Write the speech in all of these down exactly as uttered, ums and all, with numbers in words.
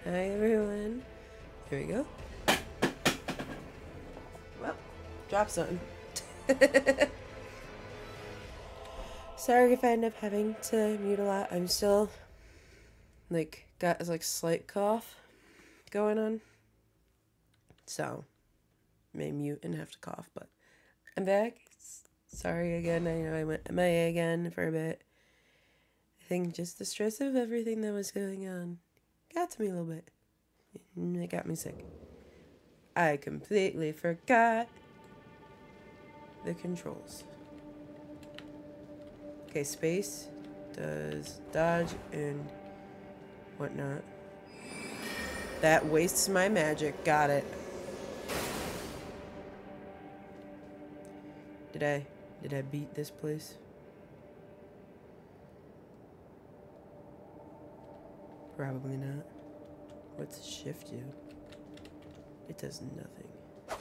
Hi everyone. Here we go. Well, drop something. Sorry if I end up having to mute a lot. I'm still like got like slight cough going on. So may mute and have to cough, but I'm back. Sorry again. I know I went M I A again for a bit. I think just the stress of everything that was going on got to me a little bit. It got me sick. I completely forgot the controls. Okay, space does dodge and whatnot. That wastes my magic. Got it. Did I did I beat this place? Probably not. What's shift do? It does nothing.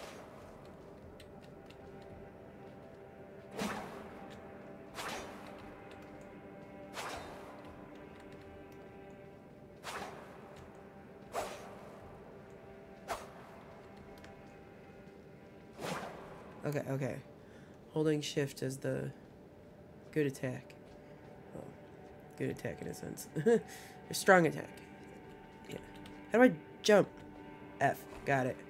Okay, okay. Holding shift is the good attack. Well, good attack in a sense. A strong attack. Yeah. How do I jump? F. Got it.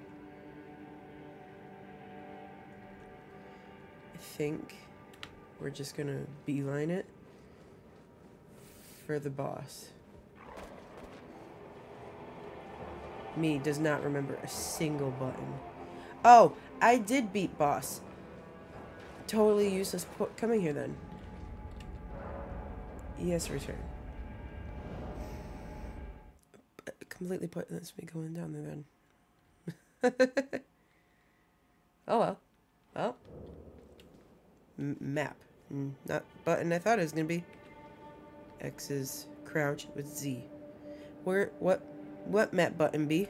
I think we're just gonna beeline it for the boss. Me does not remember a single button. Oh, I did beat boss. Totally useless po- coming here then. Yes, return. Completely pointless me going down there then. Oh well. Well. M map. Mm, not button I thought it was gonna be. X is crouch with Z. Where, what, what map button be?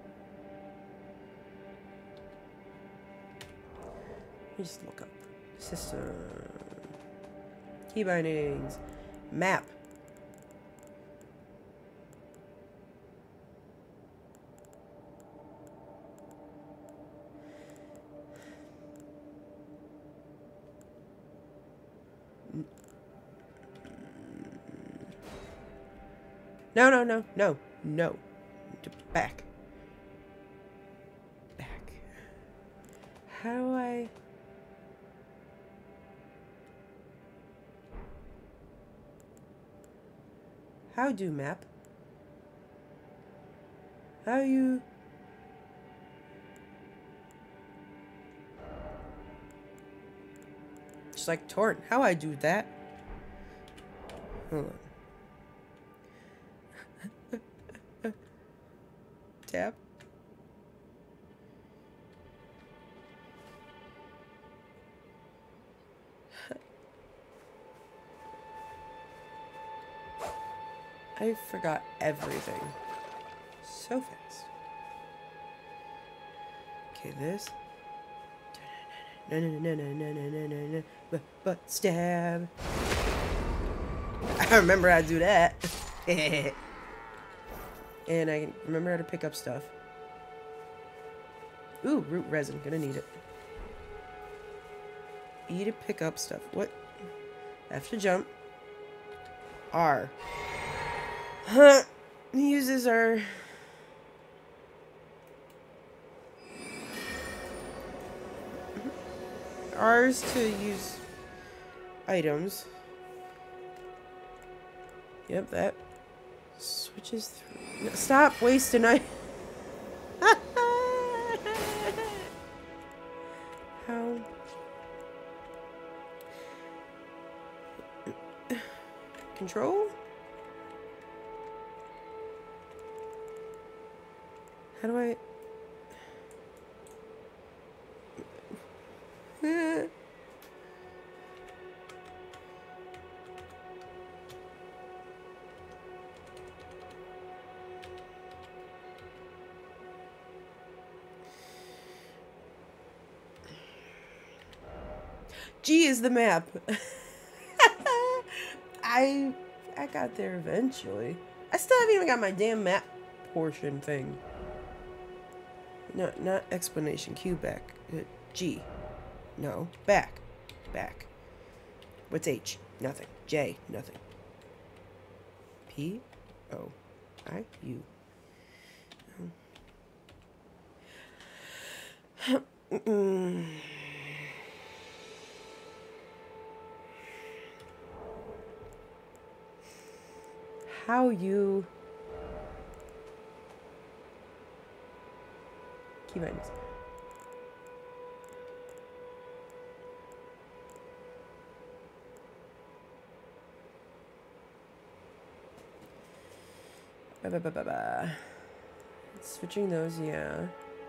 Let me just look up. System. Key bindings. Map. No, no, no, no, no. Back. Back. How do I... How do map? How you... Just like torrent. How I do that? Hold on. Tab. I forgot everything so fast. Okay, this. No, no, no, no, no, no, no, no, no. But, but stab. I remember how to do that. And I remember how to pick up stuff. Ooh, root resin. Gonna need it. E to pick up stuff. What? F to jump. R. Huh. Uses our... R's to use items. Yep, that switches through. No, stop wasting I. How? Control? How do I? G is the map. I I got there eventually. I still haven't even got my damn map portion thing. No, not explanation. Q back. Uh, G. No. Back. Back. What's H? Nothing. J. Nothing. P. O. I. U. Mm. How you keep items. Ba, ba, ba, ba, ba. Switching those, yeah.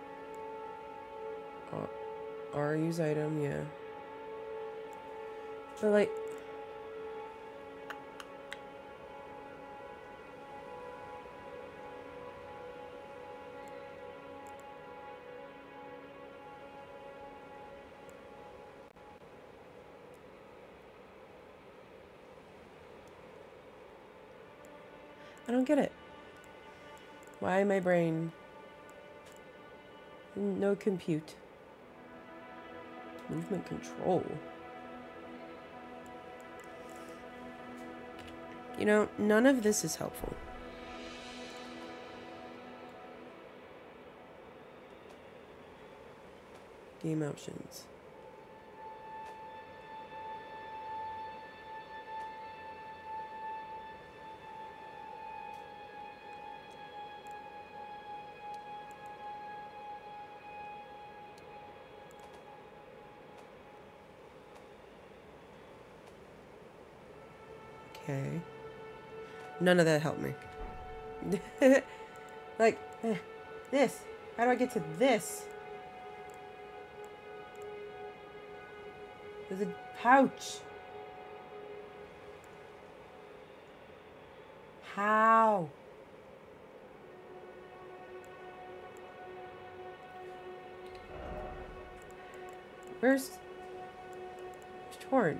R, R use item, yeah. But like, I don't get it. Why my brain? No compute. Movement control. You know, none of this is helpful. Game options. Okay. None of that helped me. Like, eh, this. How do I get to this? There's a pouch. How? Where's... Where's Torn?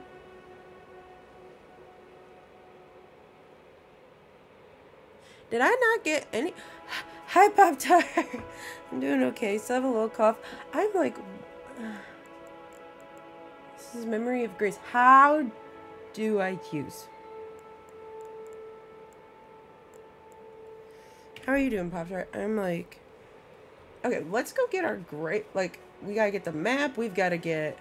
Did I not get any... Hi, Pop-Tart. I'm doing okay. Still have a little cough. I'm like... This is Memory of Grace. How do I use? How are you doing, Pop-Tart? I'm like... Okay, let's go get our great... Like, we gotta get the map. We've gotta get...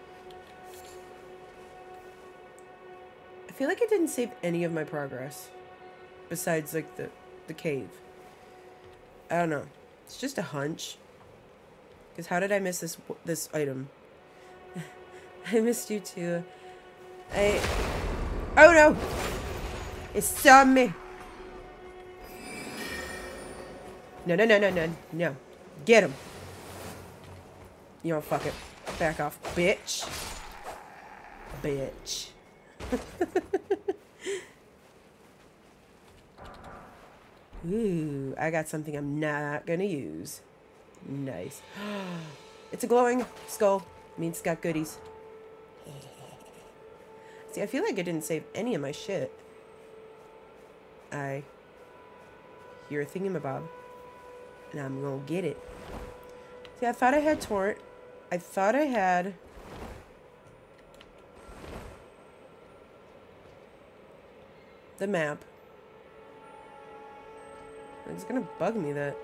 I feel like it didn't save any of my progress. Besides, like, the, the cave. I don't know. It's just a hunch. Because how did I miss this this item? I missed you too. I... Oh no! It saw me! No, no, no, no, no, no. Get him! You don't fuck it. Back off, bitch. Bitch. Ooh, I got something I'm not gonna use. Nice. It's a glowing skull. Means it's got goodies. See, I feel like I didn't save any of my shit. I hear a thingamabob. And I'm gonna get it. See, I thought I had Torrent. I thought I had... the map. It's gonna bug me that...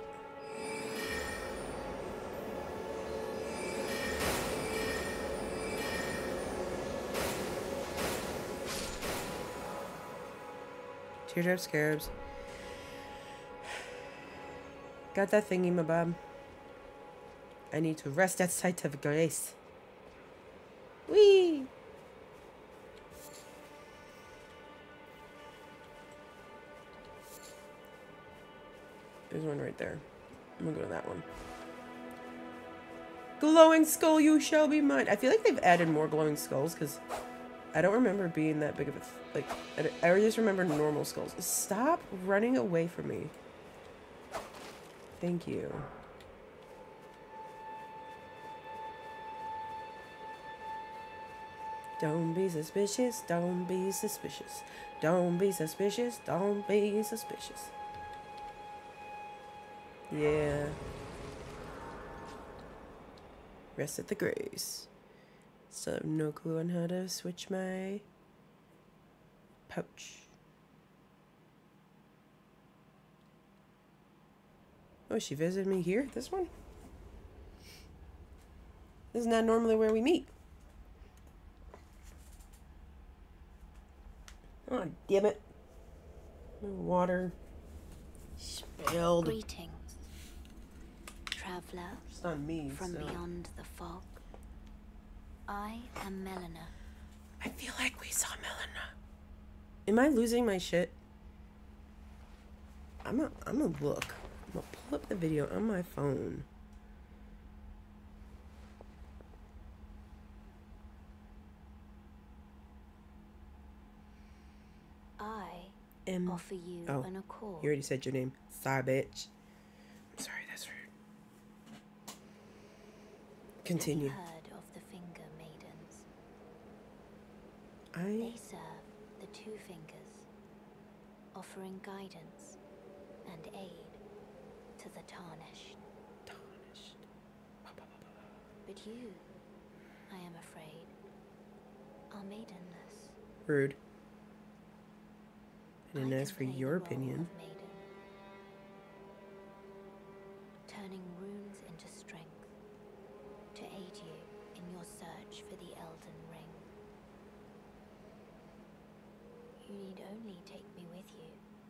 Teardrop scarabs. Got that thingamabob. I need to rest at sight of grace. Whee! There's one right there. I'm gonna go to that one. Glowing skull, you shall be mine. I feel like they've added more glowing skulls because I don't remember being that big of a... Th like, I, I just remember normal skulls. Stop running away from me. Thank you. Don't be suspicious, don't be suspicious. Don't be suspicious, don't be suspicious. Yeah. Rest at the Grace. Still have no clue on how to switch my pouch. Oh, she visited me here? This one? This is not normally where we meet. Oh, damn it. My water spilled. Greetings, traveler. It's not me. From so. beyond the fog. I am Melina. I feel like we saw Melina. Am I losing my shit? I'm a, I'm gonna look. I'm gonna pull up the video on my phone. I M offer you oh, an accord. You already said your name. Sorry, bitch. I'm sorry, that's rude. Continue. Have you heard of the Finger Maidens? I They serve the Two Fingers, offering guidance and aid to the tarnished. tarnished. But you, I am afraid, are maidenless. Rude. I didn't I ask for can play your the role opinion. of maiden, turning runes into strength to aid you in your search for the Elden Ring. You need only take me with you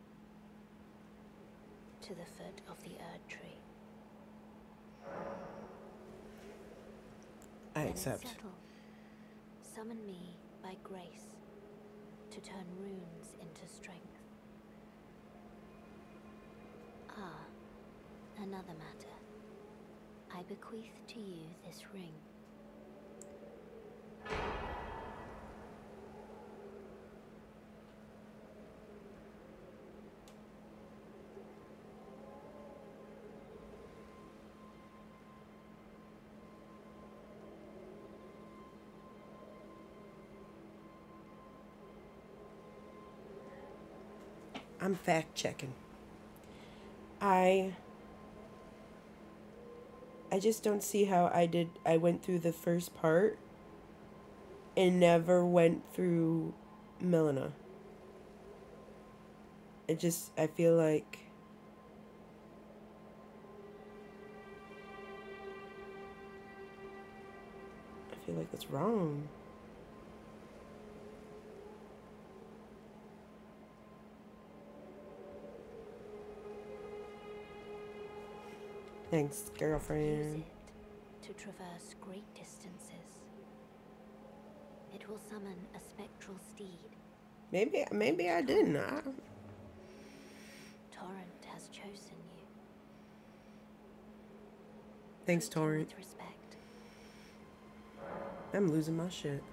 to the foot of the Erd Tree. I Then accept. it's settled. Summon me by grace to turn runes into strength. Ah, another matter. I bequeath to you this ring. I'm fact checking. I I just don't see how I did I went through the first part and never went through Melina. It just I feel like I feel like it's wrong. Thanks, Use girlfriend. it to traverse great distances. It will summon a spectral steed. Maybe maybe I didn't. I, Torrent has chosen you. thanks, Treat him Torrent. with respect. I'm losing my shit.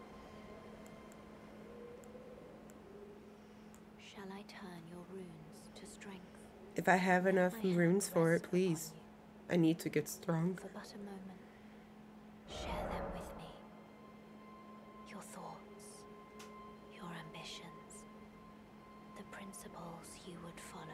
Shall I turn your runes to strength? If I have enough My hand runes for it, rests upon please. you. I need to get strong. For but a moment, share them with me. Your thoughts, your ambitions, the principles you would follow.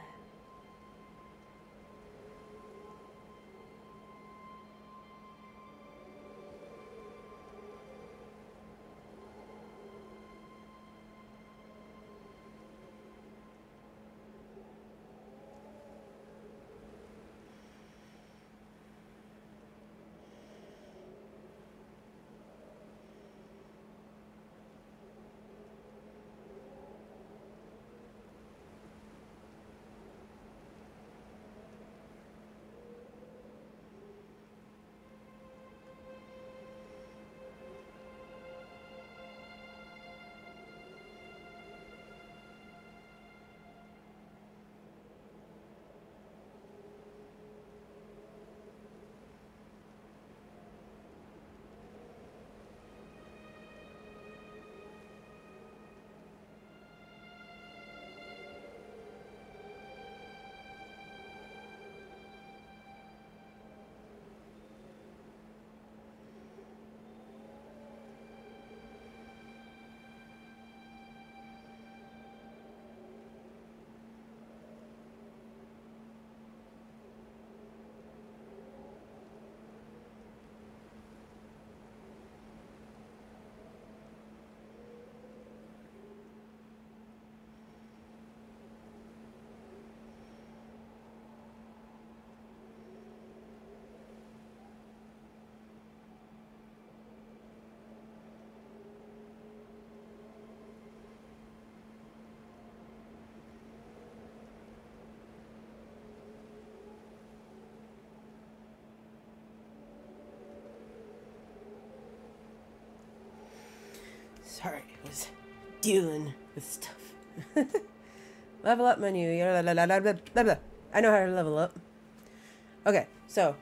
Sorry, I was dealing with stuff. Level up menu. Blah, blah, blah, blah, blah, blah. I know how to level up. Okay, so.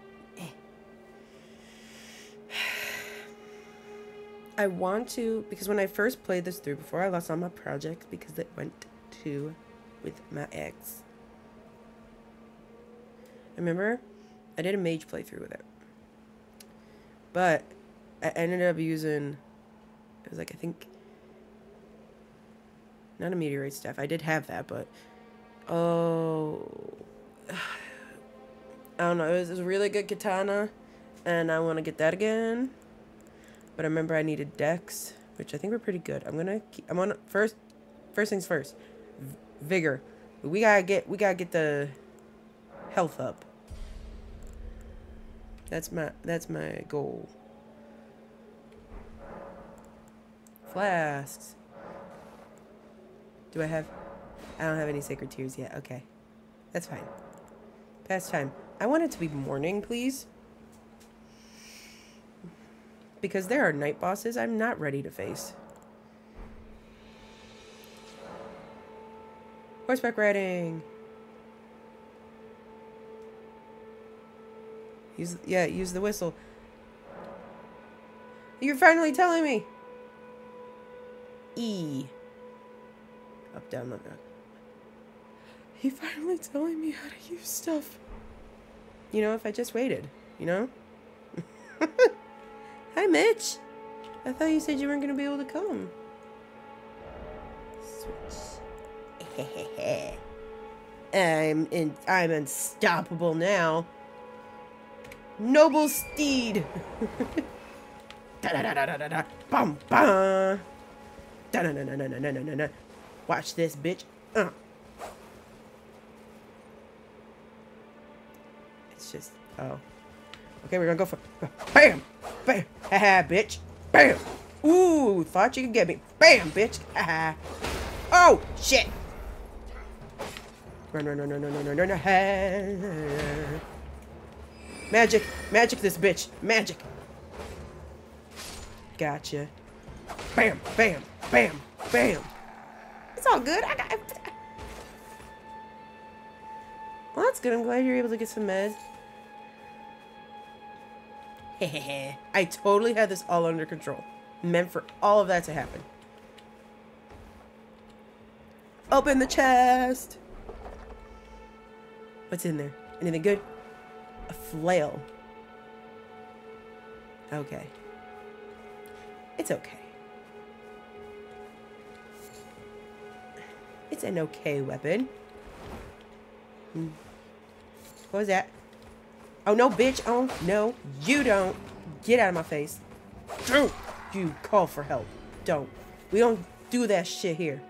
I want to, because when I first played this through, before I lost all my projects, because it went to with my ex. Remember? I did a mage playthrough with it. But I ended up using, it was like, I think, not a meteorite staff. I did have that, but, oh, I don't know. It was, it was a really good katana, and I want to get that again. But I remember I needed dex, which I think were pretty good. I'm gonna, keep, I'm on first, first things first, v vigor. We gotta get, we gotta get the health up. That's my, that's my goal. Flasks. Do I have... I don't have any sacred tears yet. Okay. That's fine. Past time. I want it to be morning, please. Because there are night bosses I'm not ready to face. Horseback riding. Use... Yeah, use the whistle. You're finally telling me! E. Up, down, look up. He finally telling me how to use stuff. You know, if I just waited, you know? Hi, Mitch. I thought you said you weren't going to be able to come. Switch. I'm in, I'm unstoppable now. Noble steed. Da da da da da da da. Bum bum. Da da da da da da da da da. Watch this, bitch. Uh. It's just, oh. Okay, we're gonna go for, bam, bam, haha, bitch, bam. Ooh, thought you could get me, bam, bitch, haha. Oh, shit. Run, run, run, run, run, run, run, run, run. Magic, magic this bitch, magic. Gotcha. Bam, bam, bam, bam. It's all good. I got. Well, that's good. I'm glad you're able to get some meds. Hehehe. I totally had this all under control. Meant for all of that to happen. Open the chest. What's in there? Anything good? A flail. Okay. It's okay. It's an okay weapon. Hmm. What was that? Oh, no, bitch. Oh, no. You don't. Get out of my face. Don't you call for help. Don't. We don't do that shit here.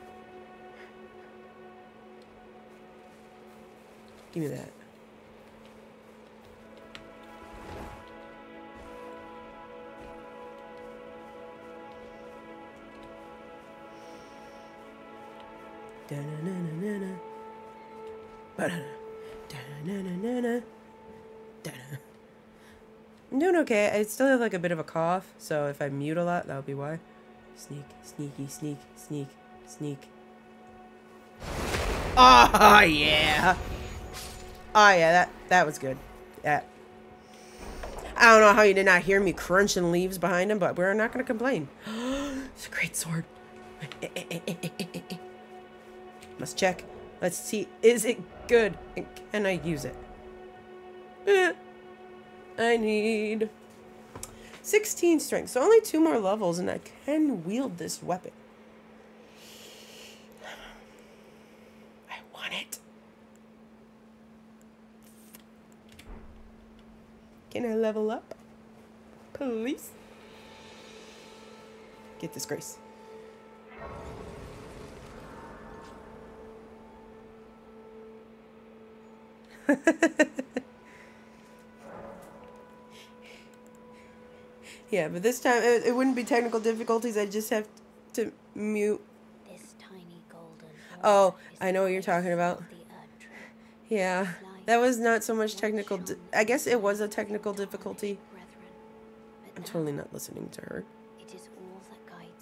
Give me that. Da-na-na-na-na-na. Ba-da-na. Da-na-na-na-na. Da-na. I'm doing okay. I still have like a bit of a cough, so if I mute a lot, that'll be why. Sneak, sneaky, sneak, sneak, sneak. Oh yeah. Oh yeah, that that was good. That. I don't know how you did not hear me crunching leaves behind him, but we're not gonna complain. It's a great sword. Must check. Let's see. Is it good? And can I use it? Eh. I need sixteen strength. So only two more levels and I can wield this weapon. I want it. Can I level up? Please? Get this, Grace. Yeah, but this time it, it wouldn't be technical difficulties. I just have to mute. This tiny golden Oh, I know what you're talking about. Yeah, that was not so much technical. Di I guess it was a technical difficulty. I'm totally not listening to her. It is all that guides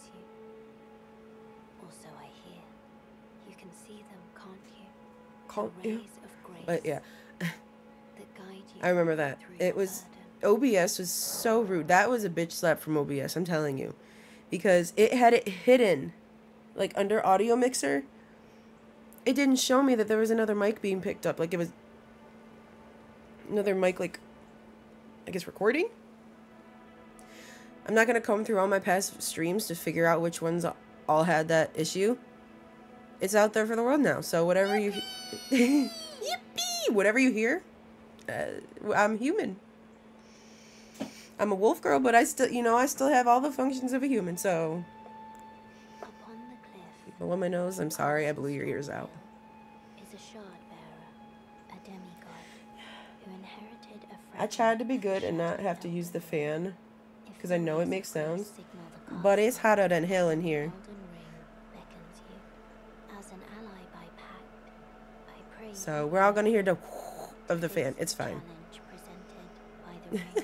call The you. rays of grace But yeah, that guide you I remember that. through It your was burden. O B S was so rude. That was a bitch slap from O B S. I'm telling you, because it had it hidden, like under audio mixer. It didn't show me that there was another mic being picked up. Like it was another mic, like I guess recording. I'm not gonna comb through all my past streams to figure out which ones all had that issue. It's out there for the world now. So whatever you, yippee, whatever you hear, uh, I'm human. I'm a wolf girl, but I still, you know, I still have all the functions of a human. So Upon the cliff below my nose, I'm sorry, I blew your ears out. is a shard bearer, a demigod, who inherited a fragment I tried to be of good and not shattered have to use the elven fan, ring. If because the I know it rays makes of grace sounds, signal the but it's castle, hotter than hell in here. Elden Ring beckons you. As an ally by pact, I pray So you we're all gonna hear the to of the fan. face It's fine. challenge presented by the ring.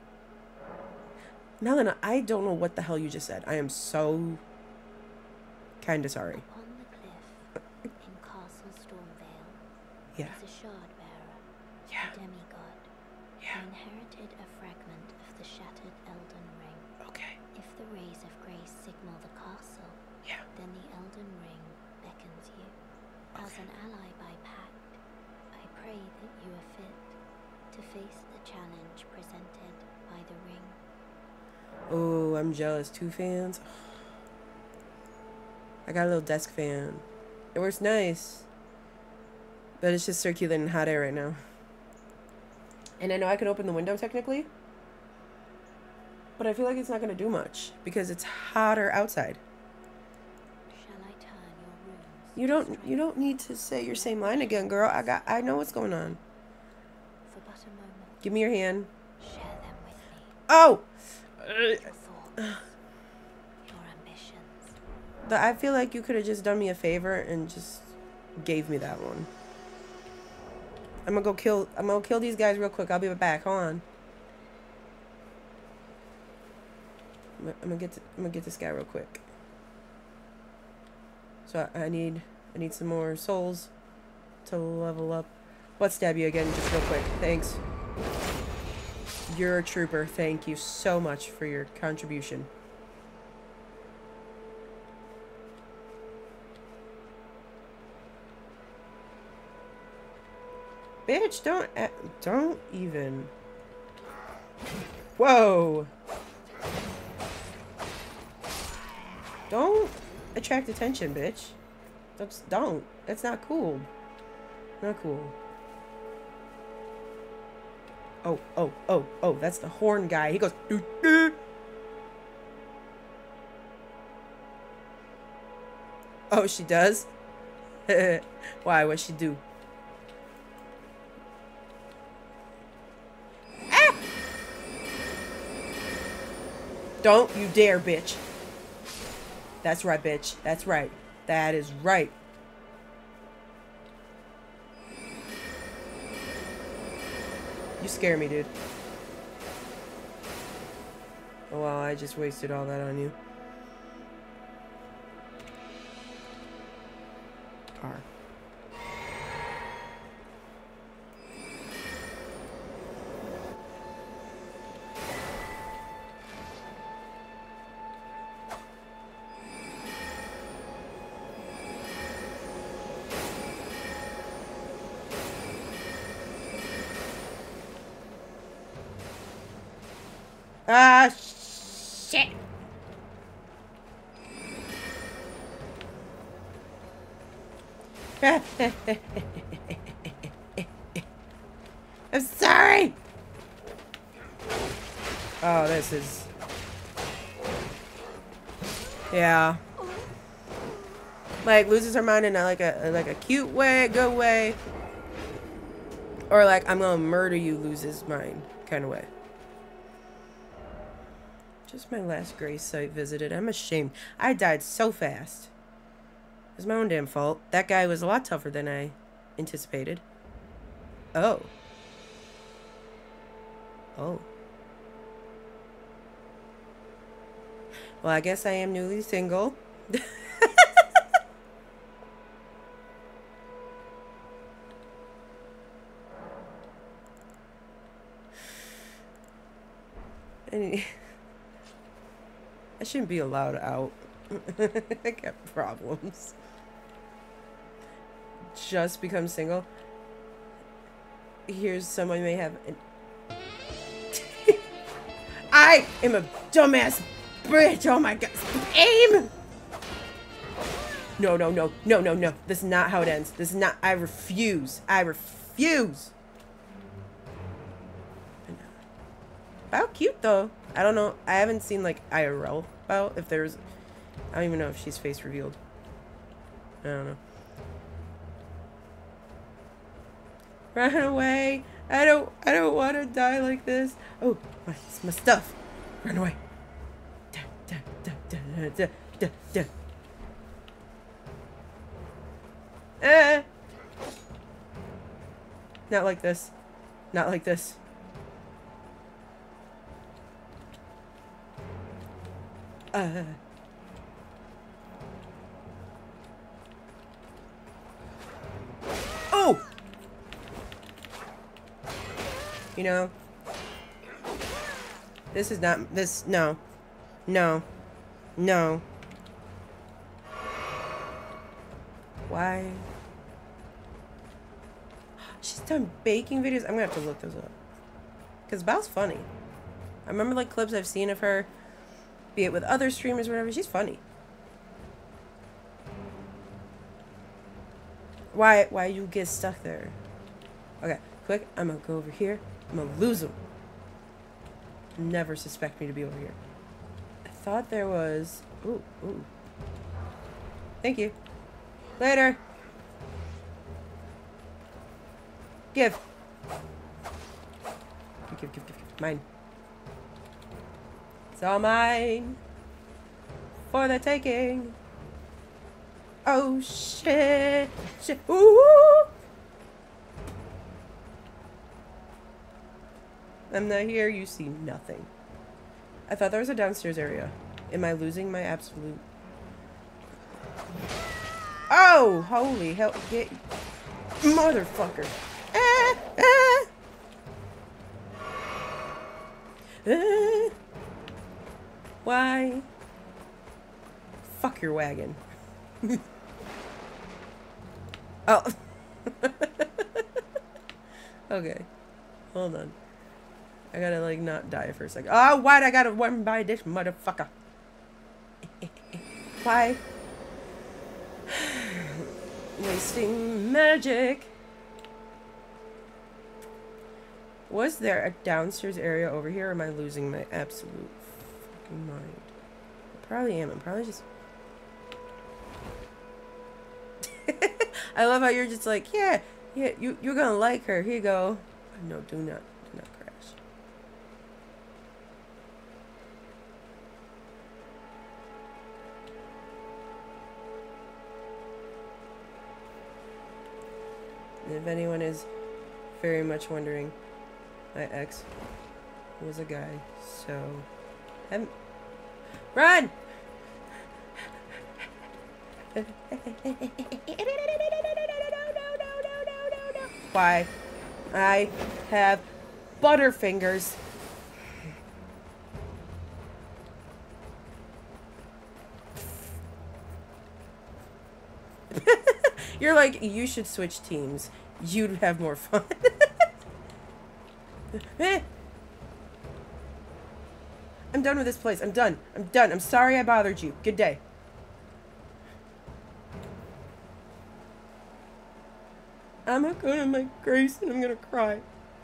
Melina, I don't know what the hell you just said. I am so kinda sorry. Upon the cliff in Castle Stormvale Yeah. is a shard bearer, Yeah. a demigod, Yeah. who inherited a fragment of the shattered Elden Ring. Okay. If the rays of grace signal the castle, Yeah. then the Elden Ring beckons you. As Okay. an ally by pact, I pray that you are fit to face the challenge presented by the ring. Oh, I'm jealous. Two fans. I got a little desk fan. It works nice. But it's just circulating hot air right now. And I know I can open the window technically. But I feel like it's not going to do much. Because it's hotter outside. Shall I turn your runes You to don't strength? you don't need to say your same line again, girl. I got I know what's going on. For but a moment, Give me your hand. share them with me. Oh! Your thoughts, your ambitions. But I feel like you could have just done me a favor and just gave me that one. I'm gonna go kill I'm gonna kill these guys real quick. I'll be right back. Hold on. I'm gonna, I'm gonna get to, I'm gonna get this guy real quick. So I, I need I need some more souls to level up. Let's stab you again just real quick. Thanks. You're a trooper. Thank you so much for your contribution. Bitch, don't a- don't even. Whoa. Don't attract attention, bitch. That's don't. That's not cool. Not cool. Oh, oh, oh, oh, that's the horn guy. He goes, doo, doo. Oh, she does? Why? What'd she do? Ah! Don't you dare, bitch. That's right, bitch. That's right. That is right. You scare me, dude. Oh, wow, I just wasted all that on you. Car. Ah, shit. I'm sorry. Oh, this is... Yeah. Like, loses her mind in a, like a like a cute way, a good way. Or like, I'm gonna murder you, loses mind kind of way. Just my last grace site visited. I'm ashamed. I died so fast. It was my own damn fault. That guy was a lot tougher than I anticipated. Oh. Oh. Well, I guess I am newly single. need... I shouldn't be allowed out. I got problems. Just become single. Here's someone may have... An... I am a dumbass bitch. Oh my god. Aim! No, no, no, no, no, no. This is not how it ends. This is not... I refuse. I refuse. Bao cute, though. I don't know. I haven't seen, like, I R L Bao. If there's... I don't even know if she's face revealed. I don't know. Run away. I don't... I don't want to die like this. Oh, my, my stuff. Run away. Da, da, da, da, da, da, da. Eh. Not like this. Not like this. Uh. Oh! You know, this is not, this, no. No. No. Why? She's done baking videos. I'm gonna have to look those up. Because Bao's funny. I remember like clips I've seen of her, be it with other streamers or whatever. She's funny. Why, why you get stuck there? Okay, quick. I'm gonna go over here. I'm gonna lose him. Never suspect me to be over here. I thought there was... Ooh, ooh. Thank you. Later. Give. Give, give, give, give, give. Mine. It's all mine. For the taking. Oh, shit. Shit. Ooh. I'm not here. You see nothing. I thought there was a downstairs area. Am I losing my absolute... Oh, holy hell. Get... Motherfucker. Ah, ah. Ah. Why? Fuck your wagon. Oh. Okay. Hold on. I gotta, like, not die for a second. Oh, why'd I gotta run by this motherfucker? Why? Wasting magic. Was there a downstairs area over here, or am I losing my absolute fucking mind? I probably am. I'm probably just... I love how you're just like, yeah, yeah, you, you're gonna like her. Here you go. No, do not. Do not crash. And if anyone is very much wondering, my ex was a guy, so... I'm... Run! Why? I have butterfingers. You're like, you should switch teams. You'd have more fun. I'm done with this place. I'm done. I'm done. I'm sorry I bothered you. Good day. I'm not going to make Grace and I'm going to cry.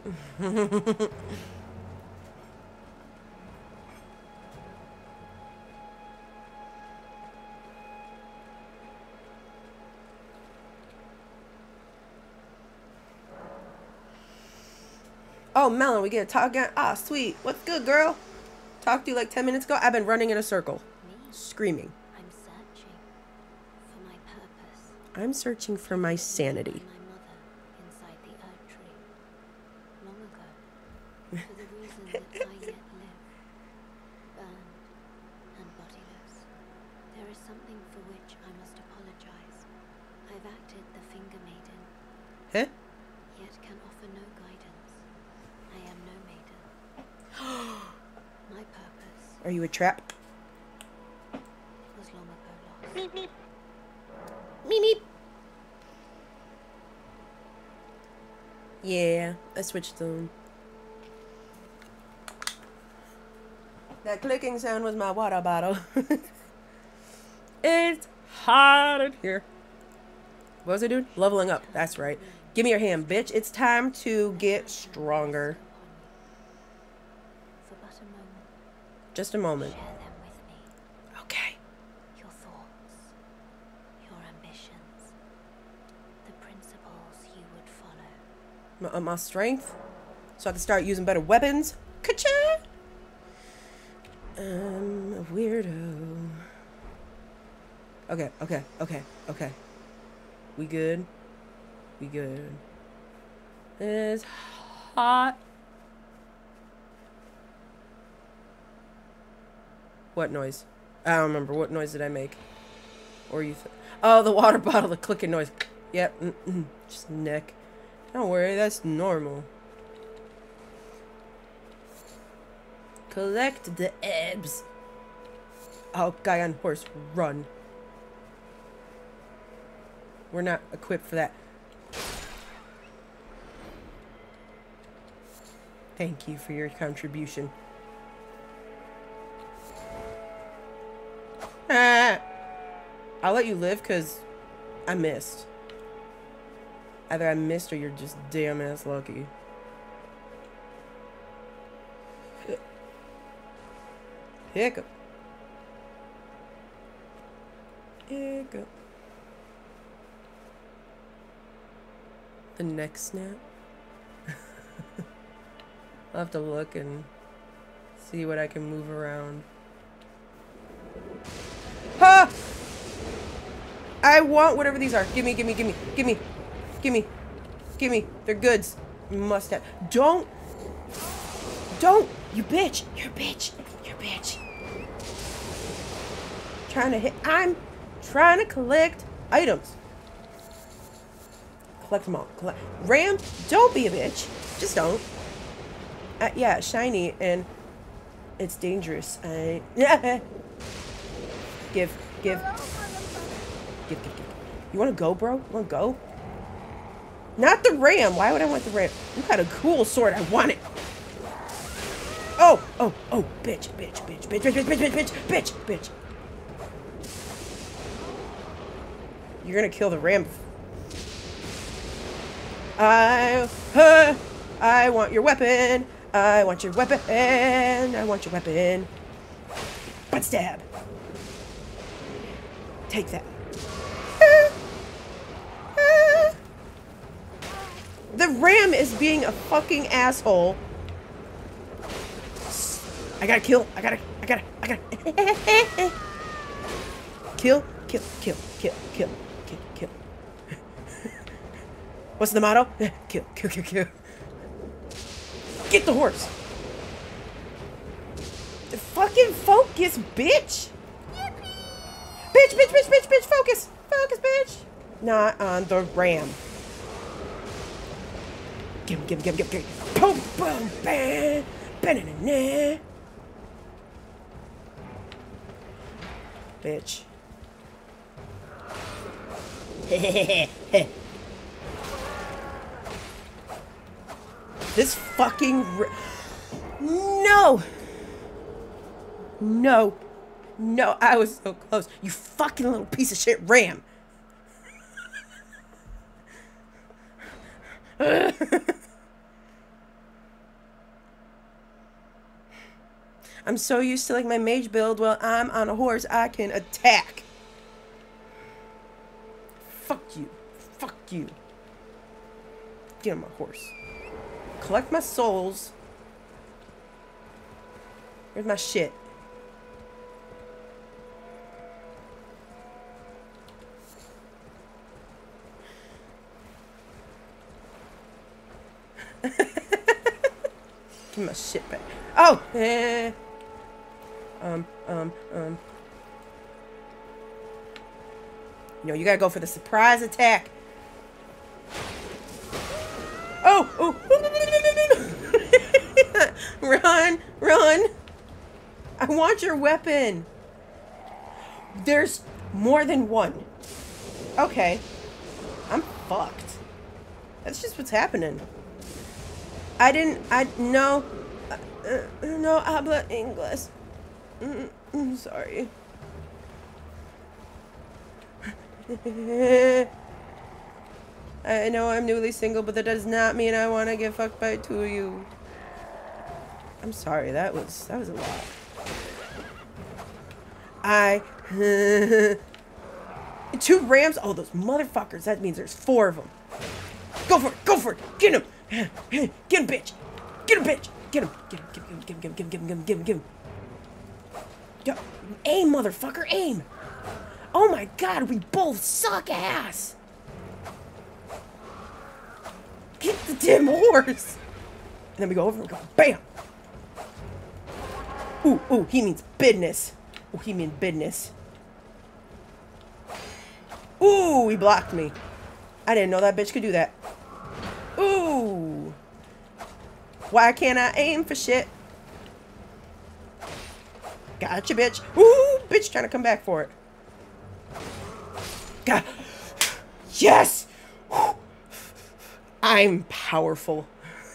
Oh, Melon, we get to talk again? Ah, sweet. What's good, girl? Talked to you like ten minutes ago. I've been running in a circle. Me? Screaming. I'm searching for my purpose. I'm searching for my sanity. My mother inside the earth tree. Long ago. For the reason that I yet live. Burned and bodiless. There is something for which I must apologize. I've acted the finger maiden. Huh? Yet can offer no guidance. I am no maiden. My Are you a trap? was long ago lost. Meep meep. Meep meep. Yeah, I switched them. That clicking sound was my water bottle. It's hot in here. What was I doing? Leveling up. That's right. Give me your hand, bitch. It's time to get stronger. For but a moment, Just a moment. share them with me. Okay. Your thoughts, your ambitions, the principles you would follow. My, uh, my strength. So I can start using better weapons. Ka-cha! I'm a weirdo. Okay, okay, okay, okay. We good? We good. It's hot. What noise? I don't remember. What noise did I make? Or you th Oh, the water bottle, the clicking noise. Yep. Mm -mm. Just neck. Don't worry, that's normal. Collect the ebs. Oh, guy on horse, run. We're not equipped for that. Thank you for your contribution. Ah! I'll let you live because I missed. Either I missed or you're just damn ass lucky. Hiccup. Hiccup. The neck snap. I'll have to look and see what I can move around. Ha! I want whatever these are. Gimme, gimme, gimme, gimme, gimme, gimme. They're goods. Must have. Don't. Don't. You bitch. You're a bitch. You're a bitch. Trying to hit. I'm trying to collect items. Collect them all. Collect. Ram, don't be a bitch. Just don't. Uh, yeah, shiny and it's dangerous. I yeah. Give, give, give, give, give. You want to go, bro? You want to go? Not the ram. Why would I want the ram? You got a cool sword. I want it. Oh, oh, oh, bitch, bitch, bitch, bitch, bitch, bitch, bitch, bitch, bitch, bitch, bitch. You're gonna kill the ram. I, uh, I want your weapon. I want your weapon. I want your weapon. Butt stab. Take that. The ram is being a fucking asshole. I gotta kill. I gotta. I gotta. I gotta. Kill. Kill. Kill. Kill. Kill. Kill. Kill. What's the motto? Kill. Kill. Kill. Kill. Get the horse. The fucking focus, bitch. Bitch, bitch, bitch, bitch, bitch, focus. Focus, bitch. Not on the ram. Give him, give him, give him, give him. Boom, boom, bam. Ba-na-na-na. Bitch. This fucking r no no no I was so close, you fucking little piece of shit ram. I'm so used to like my mage build. Well, I'm on a horse, I can attack. Fuck you. Fuck you. Get on my horse. Collect my souls. Where's my shit? Give my shit back. Oh! Eh. Um, um, um. You know, you gotta go for the surprise attack. Oh! Oh! Run! Run! I want your weapon. There's more than one. Okay. I'm fucked. That's just what's happening. I didn't, I, no. Uh, uh, no habla English. Mm, I'm sorry. I know I'm newly single, but that does not mean I want to get fucked by two of you. I'm sorry, that was, that was a lot. I... Two rams? Oh, those motherfuckers. That means there's four of them. Go for it, go for it. Get him. Get him, bitch. Get him, bitch. Get him. Get him, get him, get him, get him, get him, get him, get him, get him. Yo, aim, motherfucker, aim. Oh my god, we both suck ass. Get the damn horse. And then we go over and go, bam. Ooh, ooh, he means business. Ooh, he means business. Ooh, he blocked me. I didn't know that bitch could do that. Ooh. Why can't I aim for shit? Gotcha, bitch. Ooh, bitch trying to come back for it. God. Yes! I'm powerful.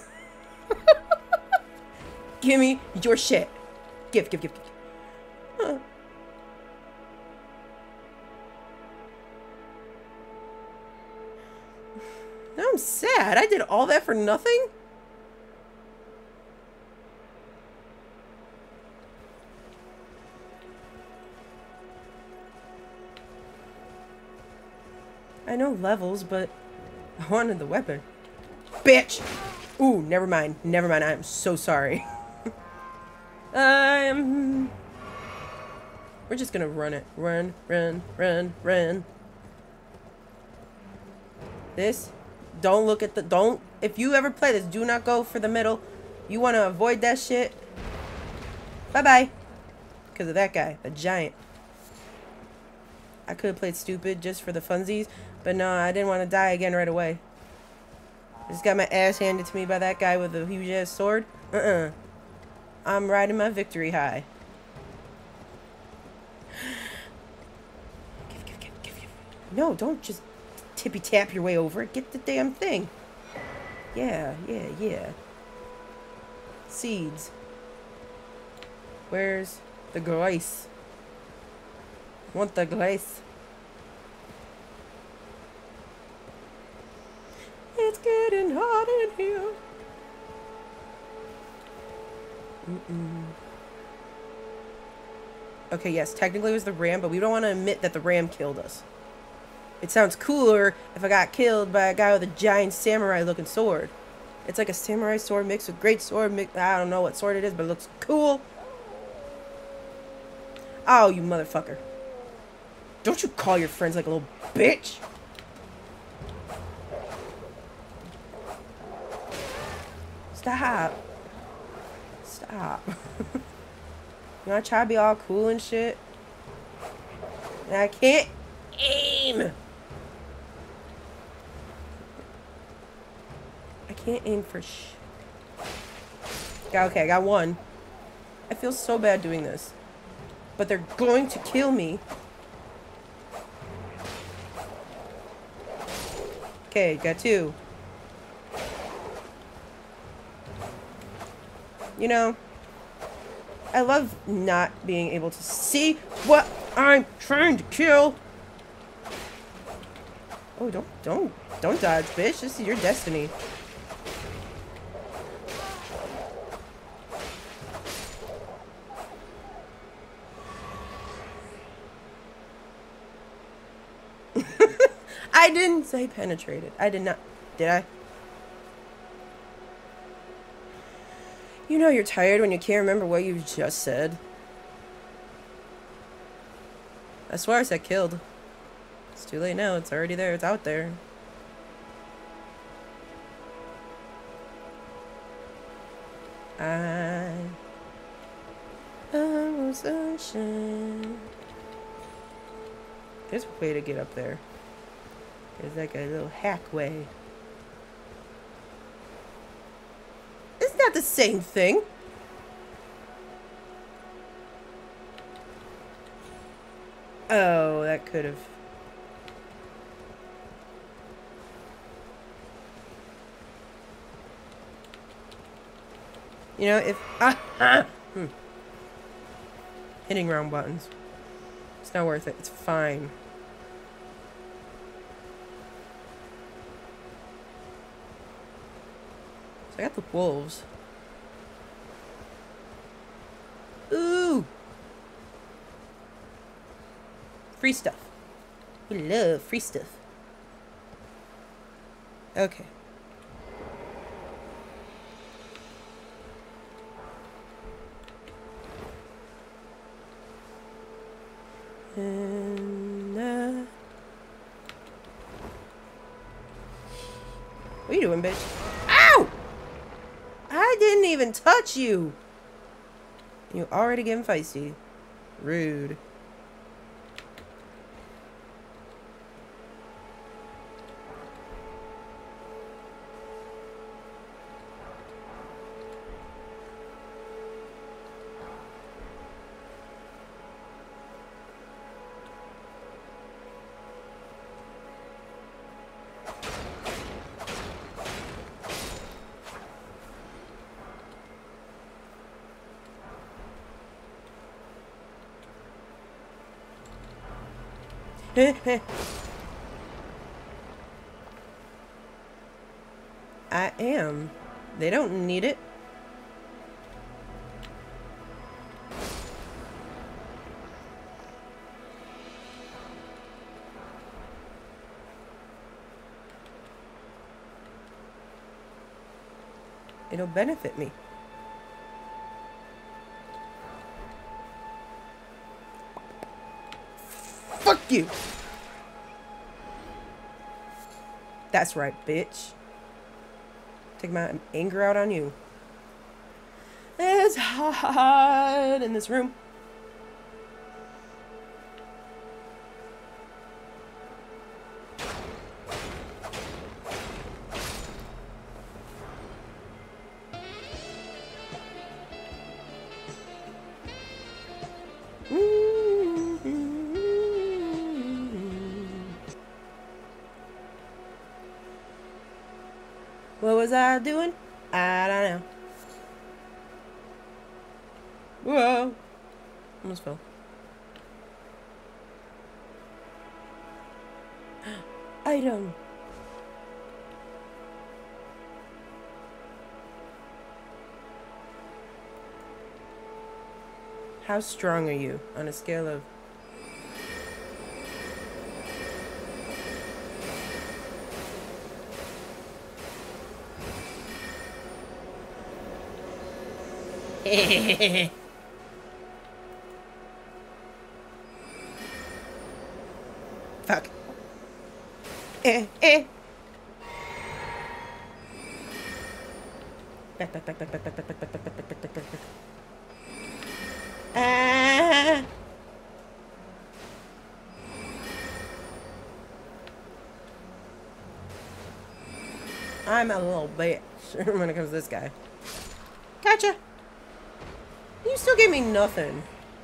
Give me your shit. Give, give, give, give. Huh. Now I'm sad. I did all that for nothing? I know levels, but I wanted the weapon. Bitch! Ooh, never mind. Never mind. I'm so sorry. um... We're just gonna run it. Run, run, run, run. This. Don't look at the... Don't... If you ever play this, do not go for the middle. You want to avoid that shit. Bye-bye. Because of that guy. The giant. I could have played stupid just for the funsies. But no, I didn't want to die again right away. I just got my ass handed to me by that guy with a huge-ass sword. Uh-uh. I'm riding my victory high. Give, give, give, give, give. No, don't just tippy-tap your way over it. Get the damn thing. Yeah, yeah, yeah. Seeds. Where's the glace? Want the glace? It's getting hot in here. Mm-mm. Okay, yes, technically it was the ram, but we don't want to admit that the ram killed us. It sounds cooler if I got killed by a guy with a giant samurai-looking sword. It's like a samurai sword mixed with great sword mix. I don't know what sword it is, but it looks cool. Oh, you motherfucker. Don't you call your friends like a little bitch. Stop. Stop. You wanna try to be all cool and shit? And I can't aim. I can't aim for sh. Okay, I got one. I feel so bad doing this. But they're going to kill me. Okay, got two. You know, I love not being able to see what I'm trying to kill. Oh, don't, don't, don't dodge, bitch. This is your destiny. I didn't say penetrated. I did not. Did I? You know you're tired when you can't remember what you just said. I swear I said killed. It's too late now. It's already there. It's out there. I... I was sunshine. There's a way to get up there. There's like a little hack way. It's not the same thing. Oh, that could have. You know, if... Ah, ah, hmm. Hitting wrong buttons. It's not worth it. It's fine. So I got the wolves. Ooh! Free stuff. We love free stuff. Okay. And, uh... what are you doing, bitch? Ow! I didn't even touch you! You already getting feisty. Rude. I am. They don't need it. It'll benefit me. Fuck you! That's right, bitch. Take my anger out on you. It's hot in this room. What was I doing? I don't know. Whoa. Almost fell. Item. How strong are you on a scale of... Fuck. Eh, eh. Back, back, back, back, back, back, back, back, back, back, back, back, back, back, back. Ah. I'm a little bitch when it comes to this guy. Gotcha. You still gave me nothing.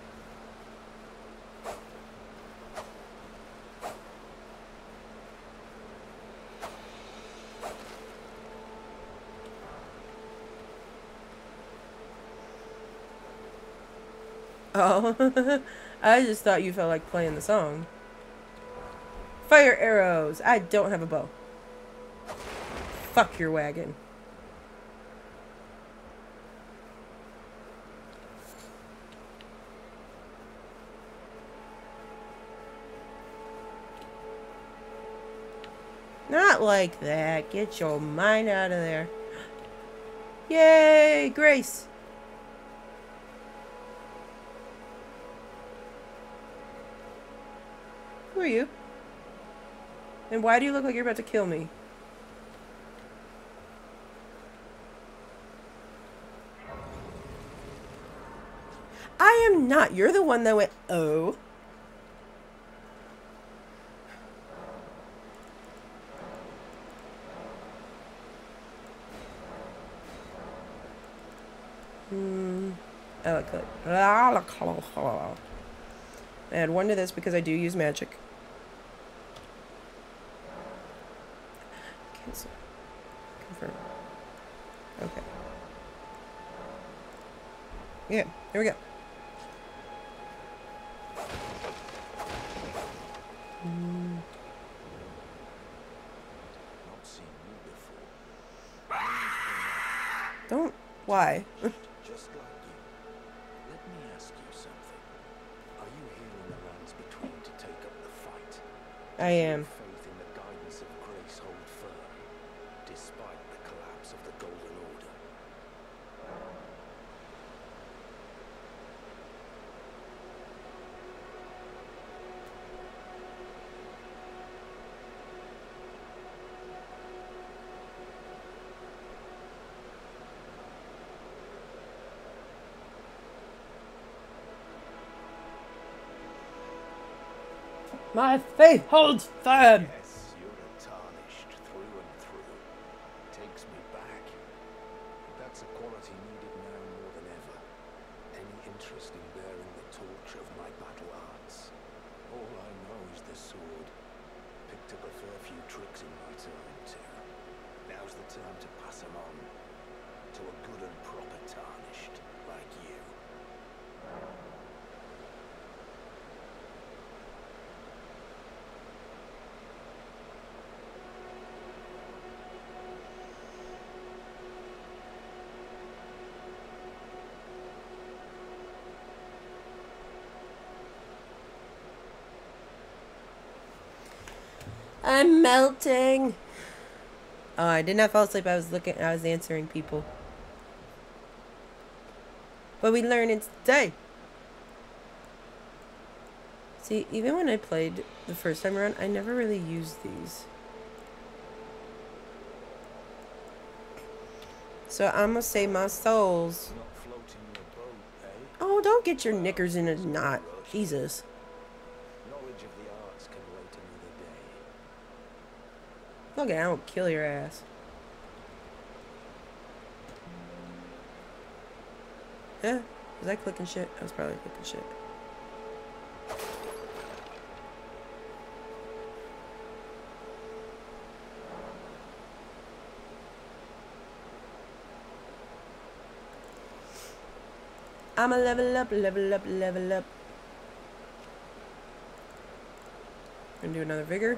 Oh, I just thought you felt like playing the song. Fire arrows. I don't have a bow. Fuck your wagon. Not like that. Get your mind out of there. Yay, Grace. Who are you? And why do you look like you're about to kill me? I am not. You're the one that went, oh. Hmm. Oh, it could. Add one to this because I do use magic. Cancel. Confirm. Okay. Yeah, here we go. Mm. Not seen you before. Don't. Why? Just like you. Let me ask you something. Are you here in the lands between to take up the fight? I am. Faith in the guidance of grace hold firm, despite the collapse of the Golden Order. My faith holds firm. Yes, you're a tarnished through and through. Takes me back. That's a quality needed now more than ever. Any interest in bearing the torch of my battle arts? All I know is the sword. Picked up a fair few tricks in my time, too. Now's the time to pass them on. To a good and proper tarnished, like you. I'm melting. Oh, I did not fall asleep. I was looking. I was answering people. But we learn it's day. See, even when I played the first time around, I never really used these. So I'm gonna save my souls. Not floating your boat, eh? Oh, don't get your knickers in a knot. Jesus. Knowledge of the arts can wait another day. Look, I don't kill your ass. Yeah, was I clicking shit? I was probably clicking shit. I'ma level up, level up, level up. Gonna do another vigor.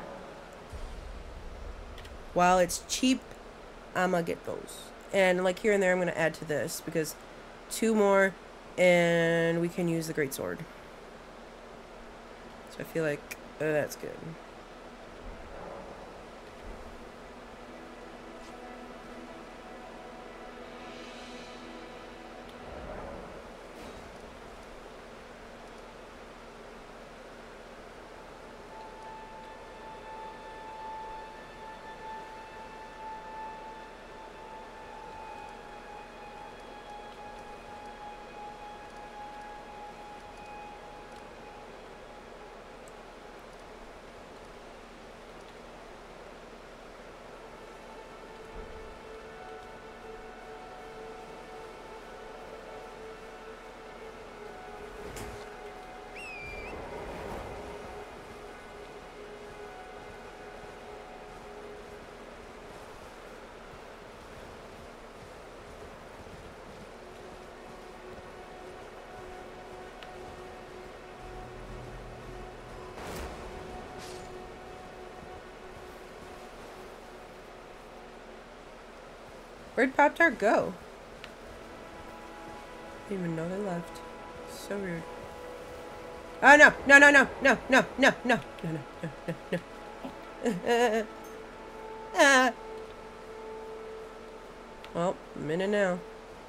While it's cheap, I'ma get those. And like here and there, I'm gonna add to this because two more and we can use the greatsword. So I feel like uh, that's good. Where'd Pop-Tart go? Didn't even know they left. So rude. Oh no! No! No! No! No! No! No! No! No! No! No! No! No! Ah. Well, I'm in it now.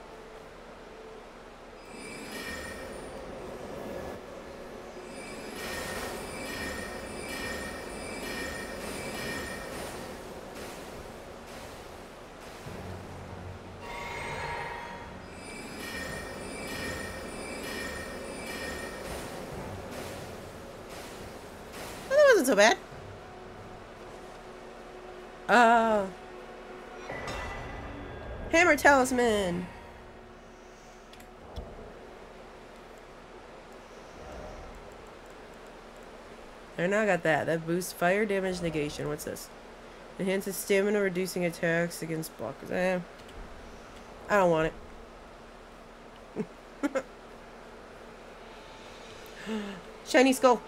So bad. Oh. Hammer Talisman. I now got that. That boosts fire damage negation. What's this? Enhances stamina, reducing attacks against blockers. Eh. I don't want it. Shiny skull.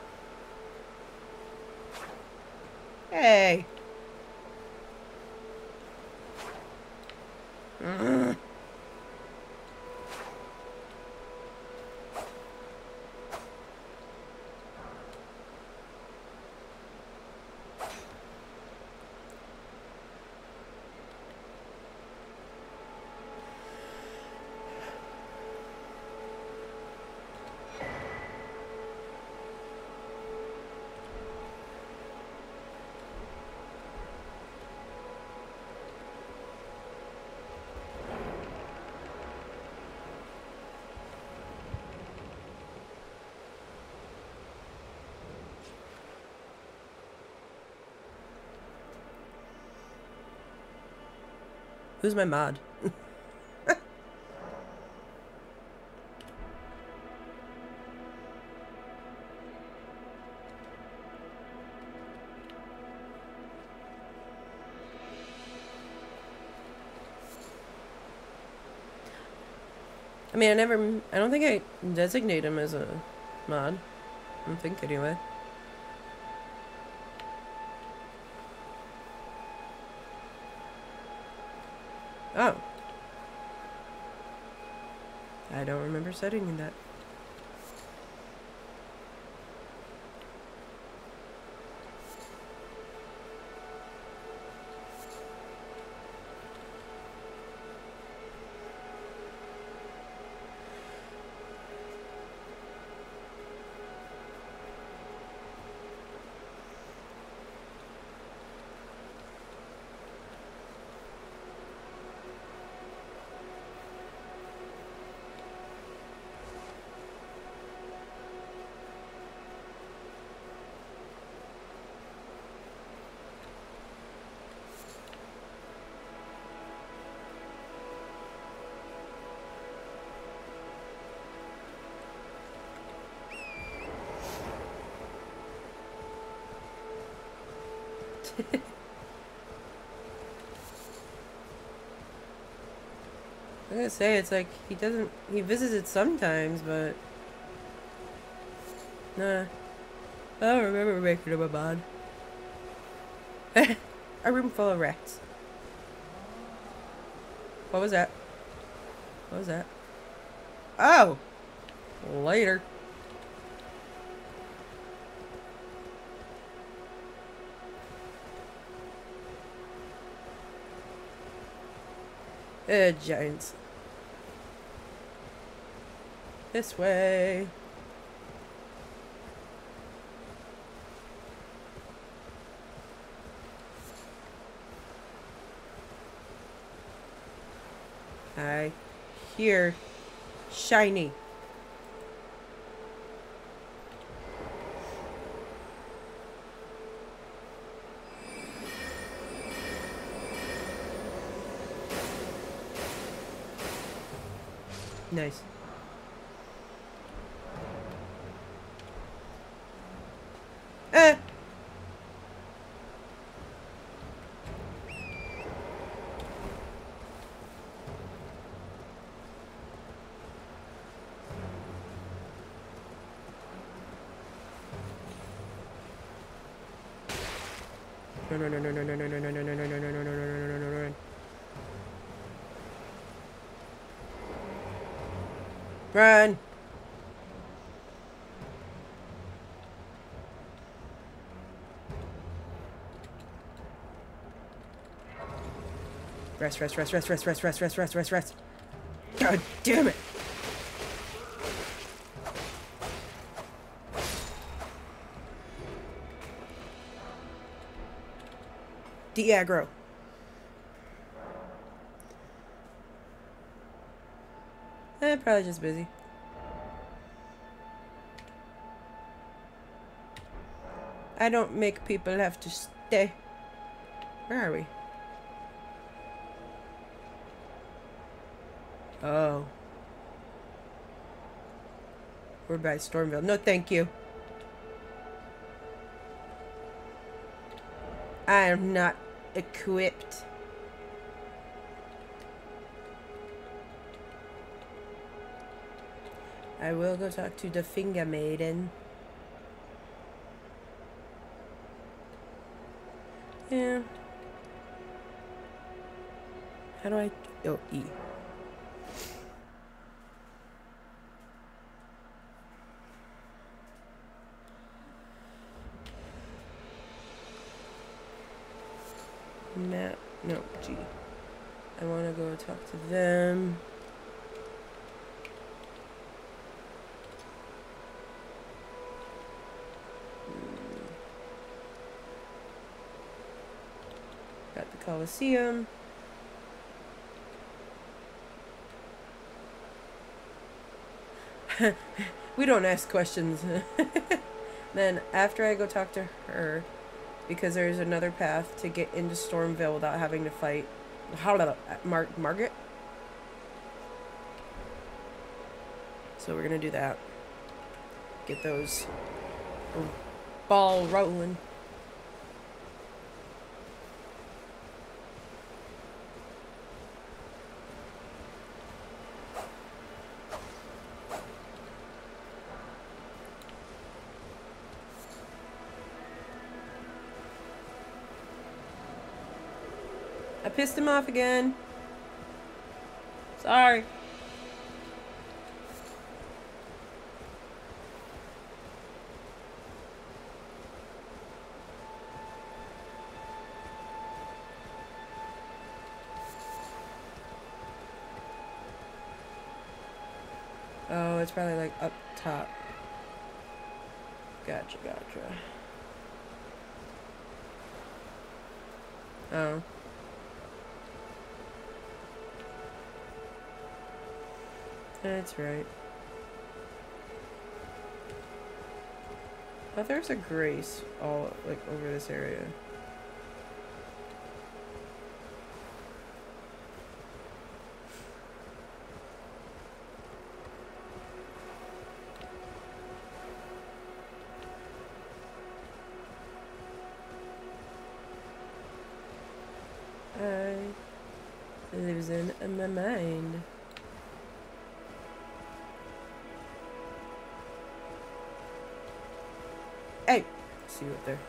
Hey. Ugh. Who's my mod? I mean, I never... I don't think I designate him as a mod. I don't think, anyway. Oh. I don't remember setting that. I was gonna say, it's like, he doesn't, he visits it sometimes, but... Nah. I don't remember making him a mod. A room full of rats. What was that? What was that? Oh! Later. Uh, giants. This way. I hear shiny. Nice. Eh. No no no no no no no no no no no no no no no no no no no. Run! Rest, rest, rest, rest, rest, rest, rest, rest, rest, rest, rest. God damn it! De-aggro. Eh, probably just busy. I don't make people have to stay. Where are we? Oh. We're by Stormville. No, thank you. I am not equipped. I will go talk to the Finger Maiden. Yeah. How do I... Oh, E. Map. No, G. I want to go talk to them. Got the Coliseum. We don't ask questions. Then after I go talk to her, because there's another path to get into Stormville without having to fight Mar Margaret. So we're gonna do that. Get those ball rolling. I pissed him off again. Sorry. Oh, it's probably like up top. Gotcha, gotcha. Oh. That's right. Oh, there's a Grace all like over this area. I losing my mind. Hey, see you up there.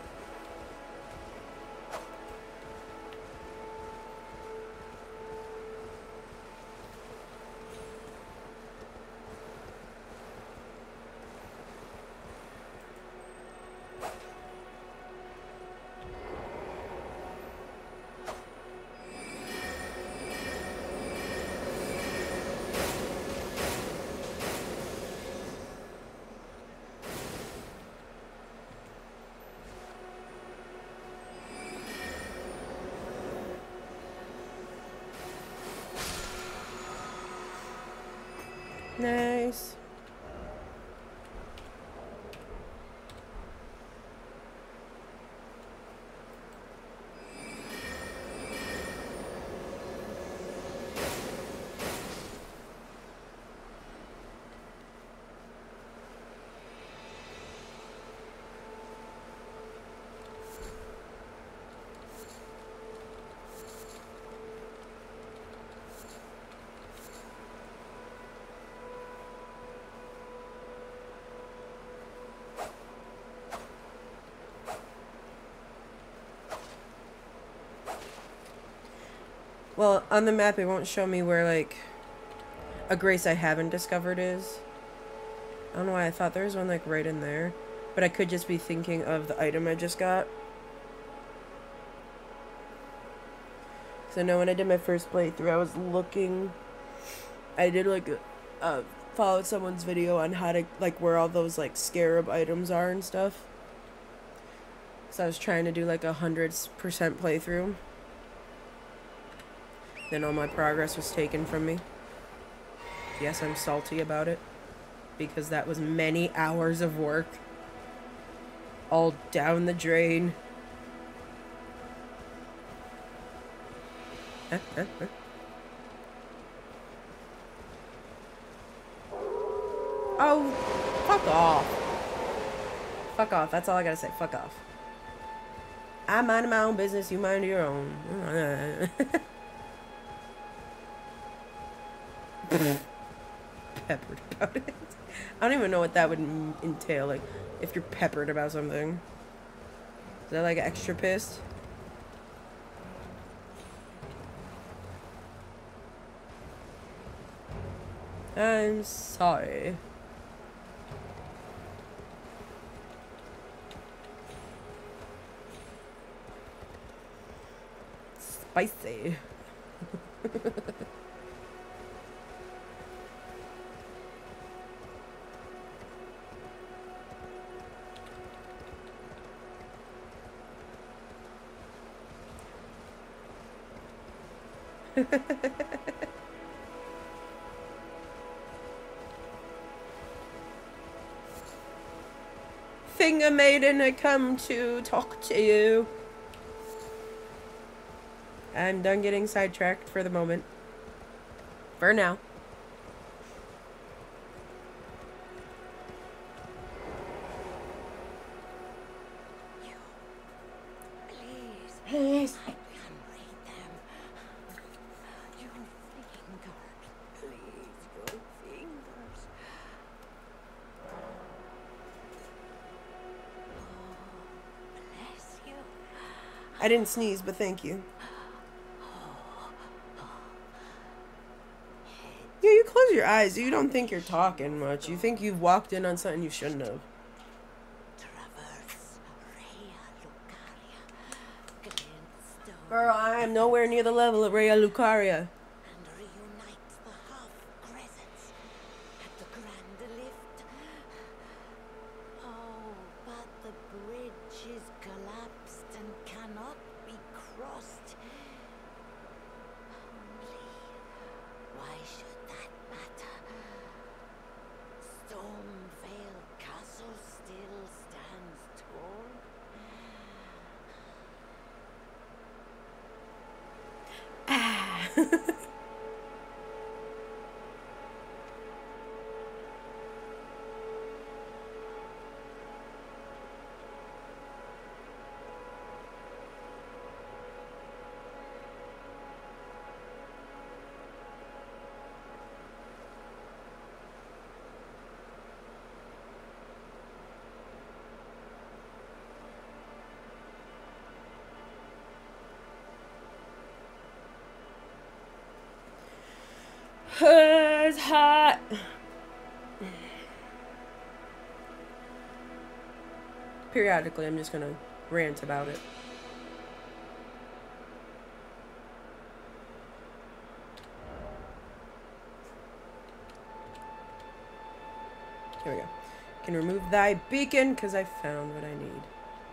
Nice. Well, on the map it won't show me where, like, a Grace I haven't discovered is. I don't know why I thought there was one, like, right in there. But I could just be thinking of the item I just got. So, no, when I did my first playthrough, I was looking... I did, like, uh, followed someone's video on how to, like, where all those, like, scarab items are and stuff. So I was trying to do, like, a hundred percent playthrough. Then all my progress was taken from me. Yes, I'm salty about it. Because that was many hours of work. All down the drain. Huh, huh, huh. Oh, fuck off. Fuck off. That's all I gotta say. Fuck off. I mind my own business, you mind your own. Peppered about it. I don't even know what that would entail, like, if you're peppered about something. Is that like extra pissed? I'm sorry. Spicy. Finger Maiden, I come to talk to you. I'm done getting sidetracked for the moment. For now. You, please, Please. I can read them. Your fingers, please, your fingers. Oh, bless you. I didn't sneeze, but thank you. Yeah, you close your eyes. You don't think you're talking much. You think you've walked in on something you shouldn't have. Traverse Rhea Lucaria, glintstone, Girl, I am nowhere near the level of Rhea Lucaria. and reunite the half crescents at the grand lift. Oh, but the bridge is collapsed and cannot be crossed. Only, why should that matter? Stormvale Castle still stands tall. It's hot. Periodically, I'm just gonna rant about it. Here we go. Can remove thy beacon because I found what I need.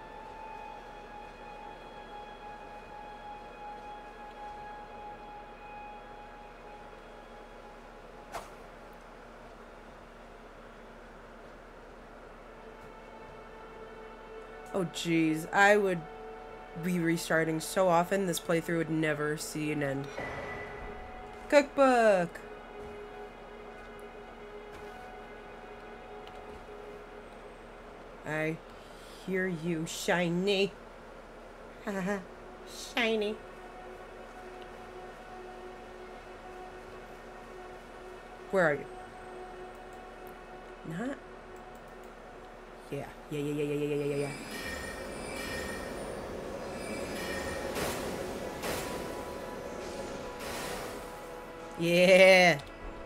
Oh jeez, I would be restarting so often this playthrough would never see an end. Cookbook! I hear you, shiny. Haha, shiny. Where are you? Not? Yeah, yeah, yeah, yeah, yeah, yeah, yeah, yeah, yeah. Yeah.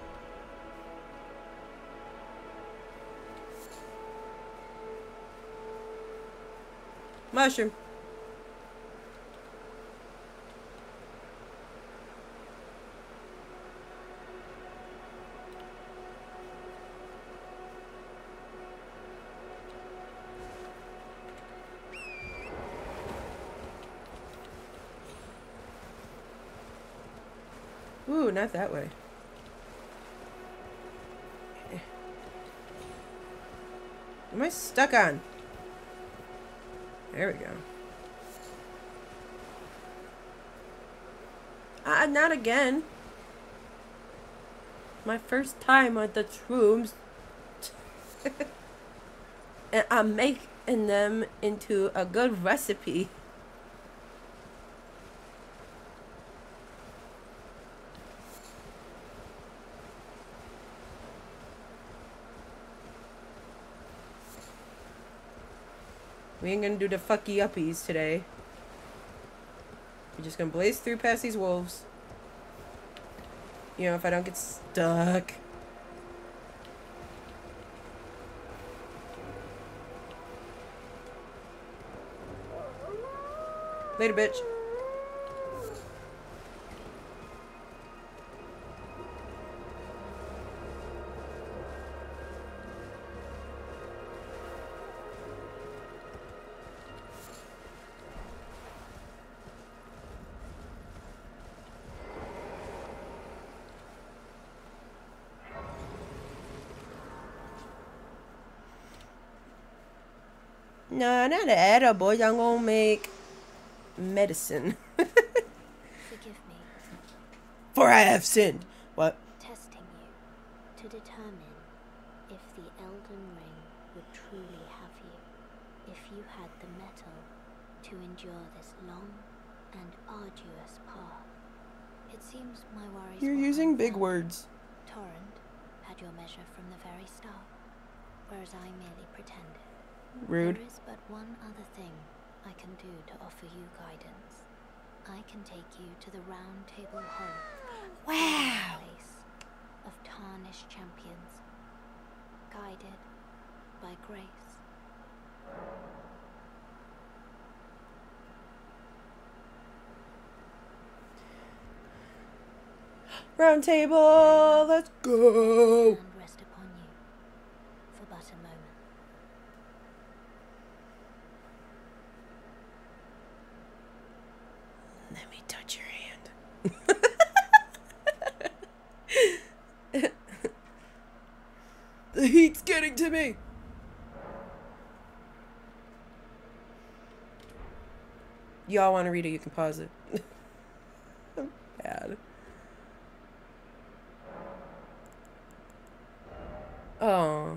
Mushroom. Ooh, not that way. Am I stuck on? There we go. Ah, uh, not again. My first time at the shrooms. And I'm making them into a good recipe. We ain't gonna do the fucky uppies today. We're just gonna blaze through past these wolves. You know, if I don't get stuck. Later, bitch. No, not edibles. I'm gonna make medicine. Forgive me, For I have sinned. What? testing you to determine if the Elden Ring would truly have you, if you had the mettle to endure this long and arduous path. It seems my worries You're were using big unfounded. words. Torrent had your measure from the very start, whereas I merely pretended. Rude. There is but one other thing I can do to offer you guidance. I can take you to the Round Table Hall. Wow. A place of tarnished champions, guided by grace. Round table. Let's go. And rest upon you for but a moment. Let me touch your hand. The heat's getting to me. Y'all want to read it? You can pause it. I'm bad. Oh.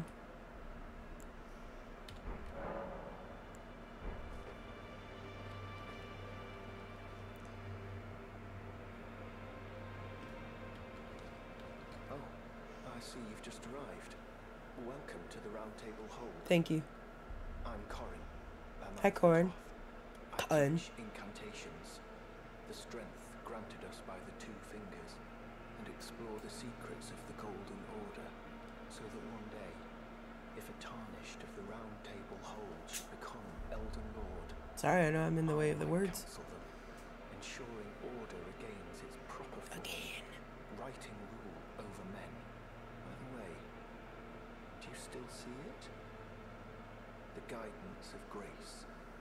Oh, I see you've just arrived. Welcome to the Round Table Hold. Thank you. I'm Corin. a Hi, monk Corin. of Wrath. I Corin. teach incantations, the strength granted us by the Two Fingers, and explore the secrets of the Golden Order, so that one day, if a tarnished of the Round Table Hold should become Elden Lord, Sorry, I know I'm in the way of the I words. counsel them, ensuring order regains its proper form, Again. righting rule over men. By the way, do you still see it? The guidance of grace.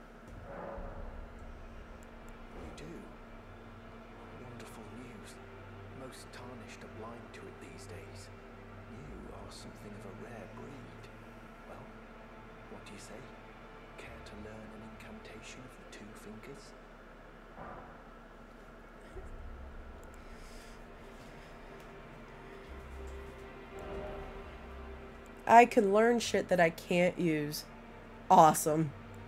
You do? Wonderful news. Most tarnished are blind to it these days. You are something of a rare breed. Well, what do you say? Care to learn an incantation of the Two Fingers? I can learn shit that I can't use. Awesome.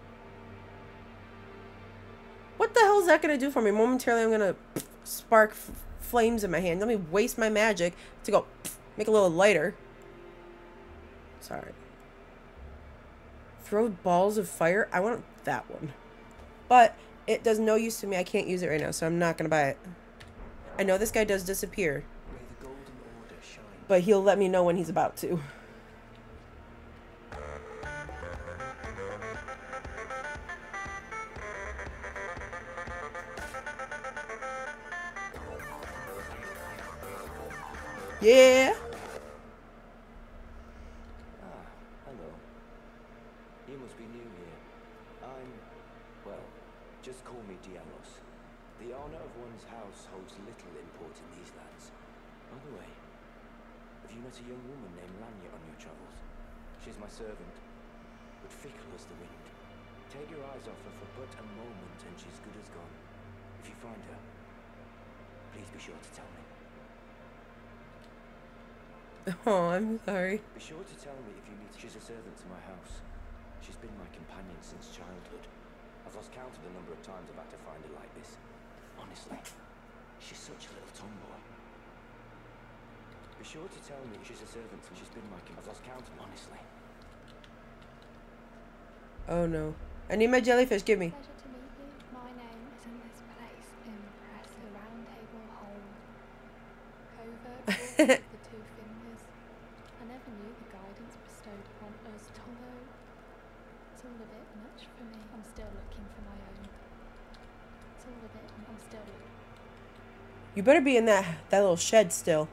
What the hell is that gonna do for me? Momentarily, I'm gonna spark f flames in my hand. Let me waste my magic to go make a little lighter. Sorry. Throw balls of fire. I want that one. But it does no use to me. I can't use it right now, so I'm not gonna buy it. I know this guy does disappear, May the Golden Order shine. but he'll let me know when he's about to. Yeah. Ah, hello. You must be new here. I'm, well, just call me Dialos. The honor of one's house holds little import in these lands. By the way, have you met a young woman named Lanya on your travels? She's my servant, but fickle as the wind. Take your eyes off her for but a moment and she's good as gone. If you find her, please be sure to tell me. Oh, I'm sorry. Be sure to tell me if you meet. She's a servant to my house. She's been my companion since childhood. I've lost count of the number of times I've had to find her like this. Honestly, she's such a little tomboy. Be sure to tell me she's a servant to me. She's been my companion. I've lost count of honestly. Oh no. I need my jellyfish. Give me. Pleasure to meet you. My name isn't this place impressive. The round table hole. Covert walk with the two fingers. I never knew the guidance bestowed upon us, although it's all a bit much for me. I'm still looking for my own. It's all a bit. I'm still looking. You better be in that that little shed still.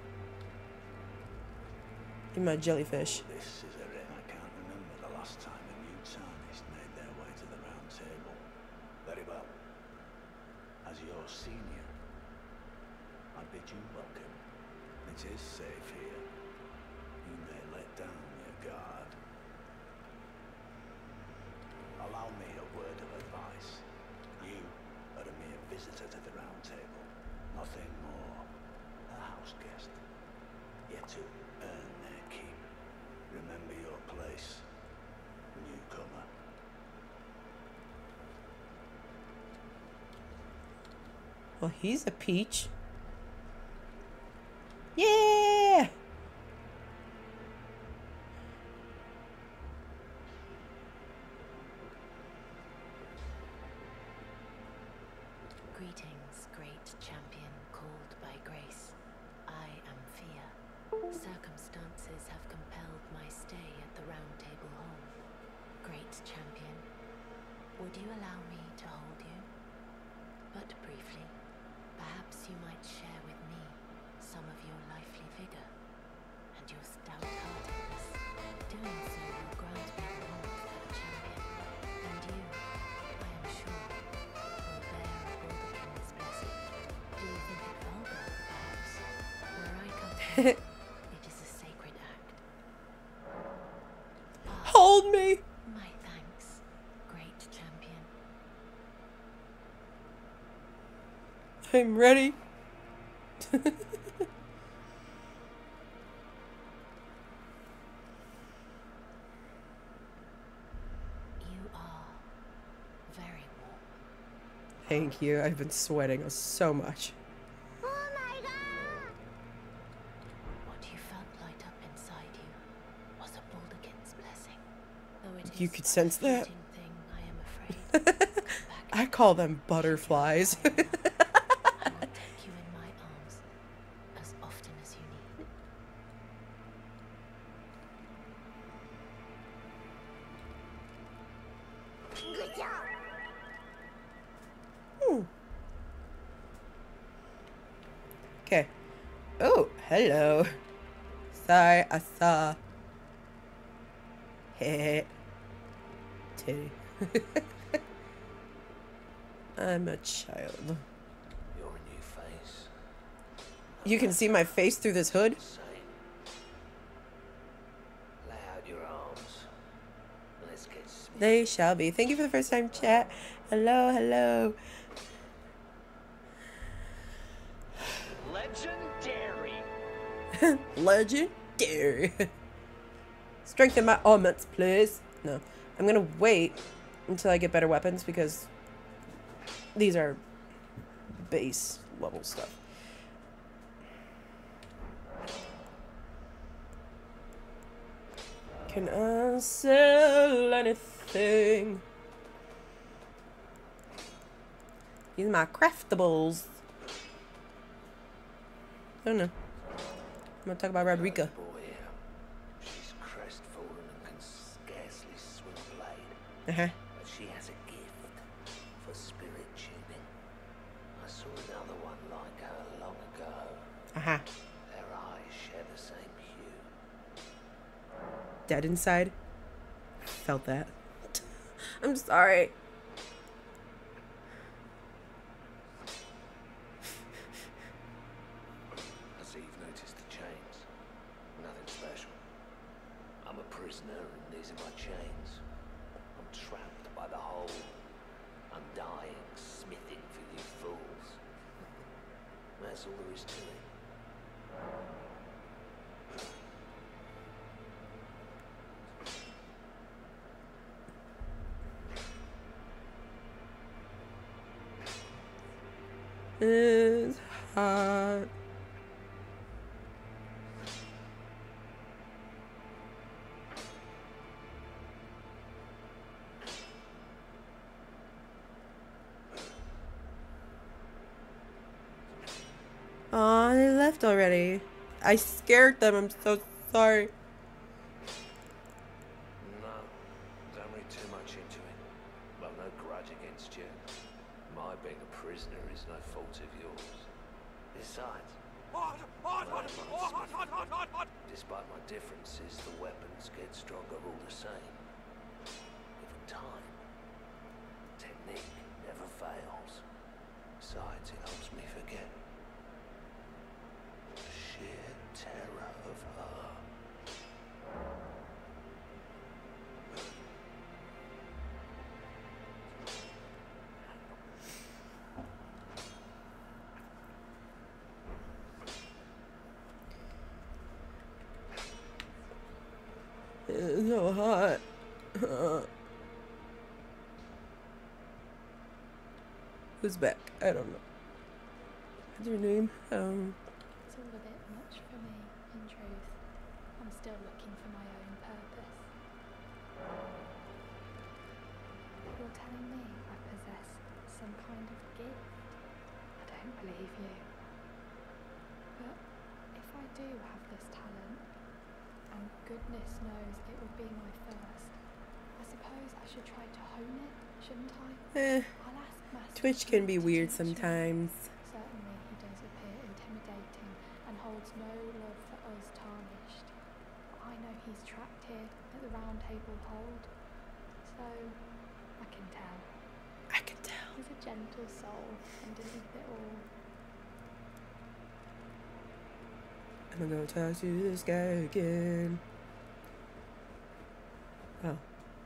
Give me my jellyfish. This is a ring. I can't remember the last time a new Tarnished made their way to the round table. Very well. As your senior, I bid you welcome. It is safe here. You may let down your guard. Allow me a word of advice. You are a mere visitor to the round table. Nothing more. A house guest. Yet to earn their keep. Remember your place, newcomer. Well, he's a peach. Yeah! Greetings, great champion called by grace. I am Fia. Circumstances have compelled my stay at the Round Table Hall. Great champion, would you allow me to hold you? But briefly, perhaps you might share with me some of your lively vigor and your stout-heartedness. Doing so will grant me the warmth of a champion, and you, I am sure, will bear a Balderkin's blessing. Do you think it vulgar, perhaps? Where I come from, it is a sacred act. Ah, Hold me! my thanks, great champion. I'm ready. You are very warm. Thank you. I've been sweating so much. What you felt light up inside you was a Balderkin's blessing. Though it You is could a sense that. fleeting thing, I am afraid. Come back I call them butterflies. I will take you in my arms as often as you need. Good job. Okay. Oh, hello. Sorry, I saw. Heh. Titty. I'm a child. You're a new face. You can see my face through this hood? Same. Lay out your arms. Let's get smitten. They shall be. Thank you for the first time chat. Hello, hello. Legendary. Legendary. Strengthen my armaments, please. No. I'm gonna wait until I get better weapons because these are base level stuff. Can I sell anything? These are my craftables. Oh no. I'm gonna talk about Rodrika. Boy, she's crestfallen and can scarcely swing a blade. Uh huh. But she has a gift for spirit tuning. I saw another one like her long ago. Uh huh. Their eyes share the same hue. Dead inside. Felt that. I'm sorry. I see you've noticed the chains. Nothing special. I'm a prisoner and these are my chains. I'm trapped by the hole. I'm dying, smithing for you fools. That's all there is to it. It's hot. Aw, they left already. I scared them. I'm so sorry. No, don't read too much into it. Well, no grudge against you. My being a prisoner is no fault of yours. Besides, I don't mind Smith. Despite my differences, the weapons get stronger all the same. Given time, technique never fails. Besides, it helps me forget the sheer terror of her. It's so hot. Who's back? I don't know. What's your name? Um. It's all a bit much for me, in truth. I'm still looking for my own purpose. You're telling me I possess some kind of gift? I don't believe you. But if I do have this talent, and goodness knows it would be my first, I suppose I should try to hone it, shouldn't I? Eh. I'll ask Master Twitch can be to weird teach me. sometimes. Certainly he does appear intimidating and holds no love for us tarnished. I know he's trapped here at the Round Table Hold, so I can tell. I can tell. He's a gentle soul underneath it all. I'm gonna go talk to this guy again. Oh.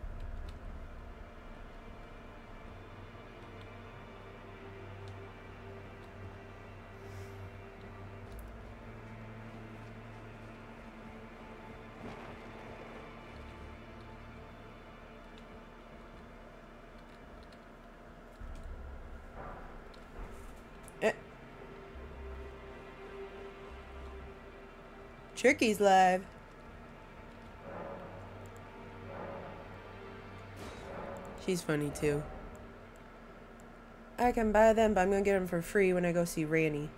Eh. Tricky's live. She's funny too. I can buy them, but I'm gonna get them for free when I go see Ranny.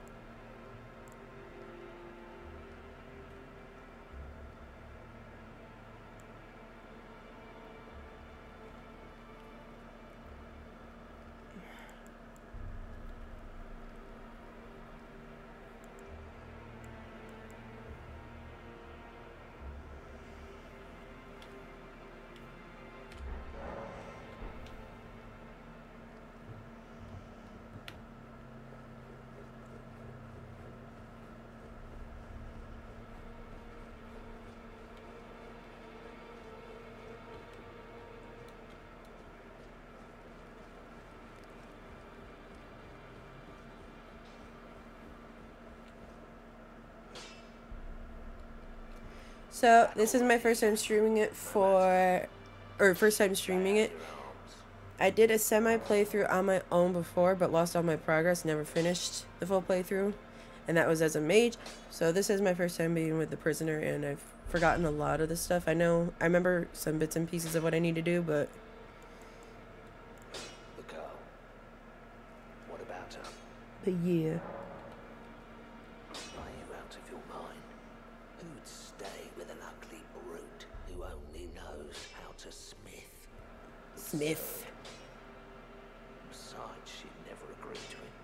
So, this is my first time streaming it for, or first time streaming it. I did a semi-playthrough on my own before, but lost all my progress, never finished the full playthrough. And that was as a mage. So this is my first time being with the prisoner, and I've forgotten a lot of the stuff. I know, I remember some bits and pieces of what I need to do, but... The girl. What about her? But yeah. Are you out of your mind? Who'd stay with an ugly brute who only knows how to smith? Smith. Besides, she'd never agreed to it.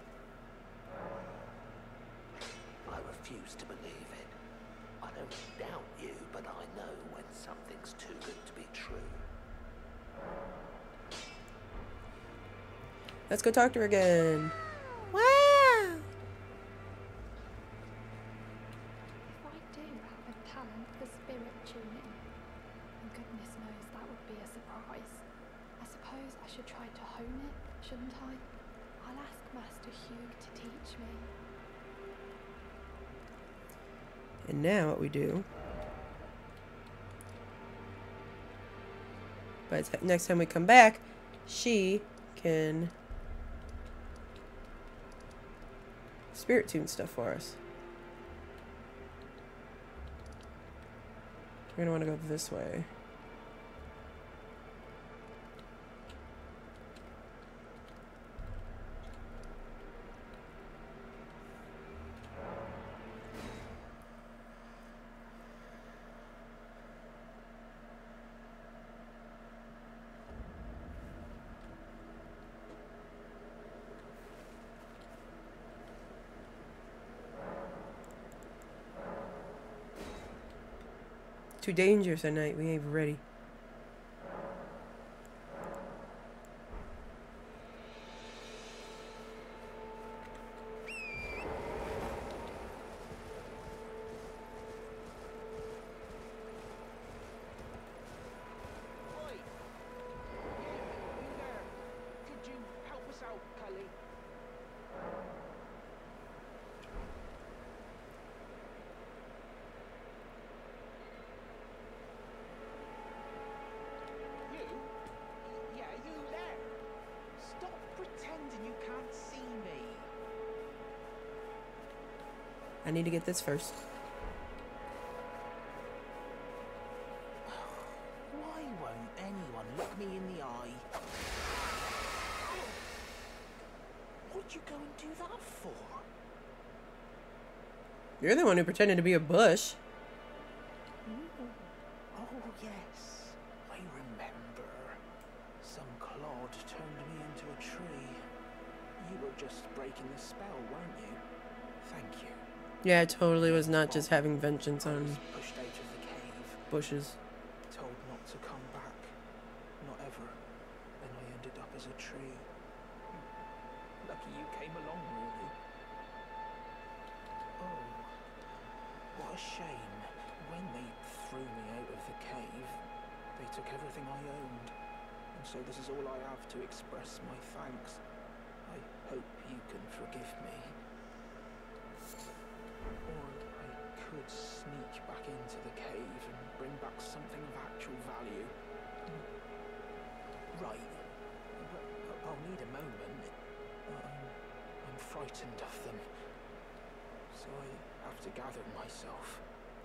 I refuse to believe it. I don't doubt you, but I know when something's too good to be true. Let's go talk to her again. Wow! If I do have a talent for spirit tuning, and goodness knows that would be a surprise, I suppose I should try to hone it, shouldn't I? I'll ask Master Hugh to teach me. And now what we do... But next time we come back, she can spirit tune stuff for us. We're gonna want to go this way. too dangerous at night. We ain't ready. Oi! You, you there? Could you help us out, Cully? You? Yeah, you there? Stop pretending you can't see me. I need to get this first. Why won't anyone look me in the eye? What'd you go and do that for? You're the one who pretended to be a bush. Oh, yes. I remember. Some clod turned me into a tree. You were just breaking the spell, weren't you? Thank you. Yeah, I totally was not just having vengeance I on was pushed out of the cave, bushes. told not to come back. Not ever. And I ended up as a tree. Lucky you came along, really. Oh, what a shame. When they threw me out of the cave, they took everything I owned. And so this is all I have to express my thanks. I hope you can forgive me. Or I could sneak back into the cave and bring back something of actual value. Right. But I'll need a moment. I'm, I'm frightened of them. So I have to gather myself.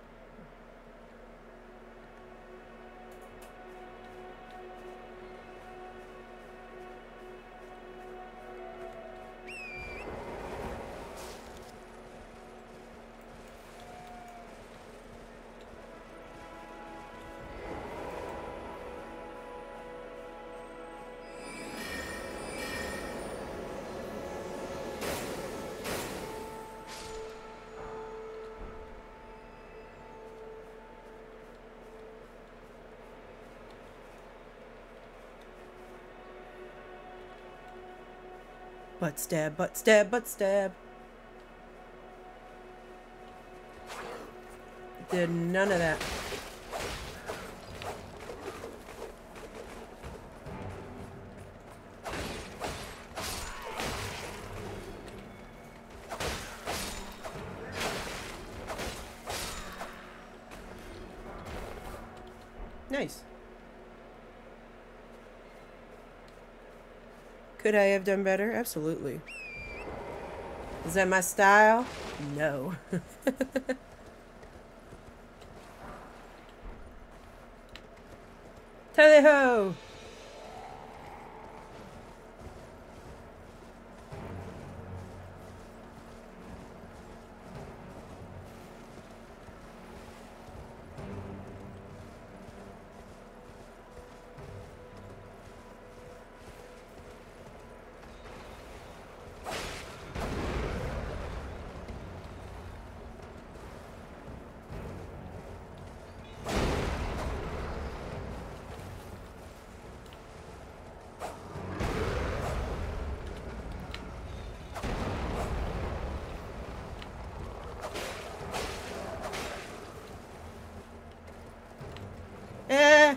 Butt stab, butt stab, butt stab. Did none of that. Nice. Could I have done better? Absolutely. Is that my style? No. Tally ho! Eh.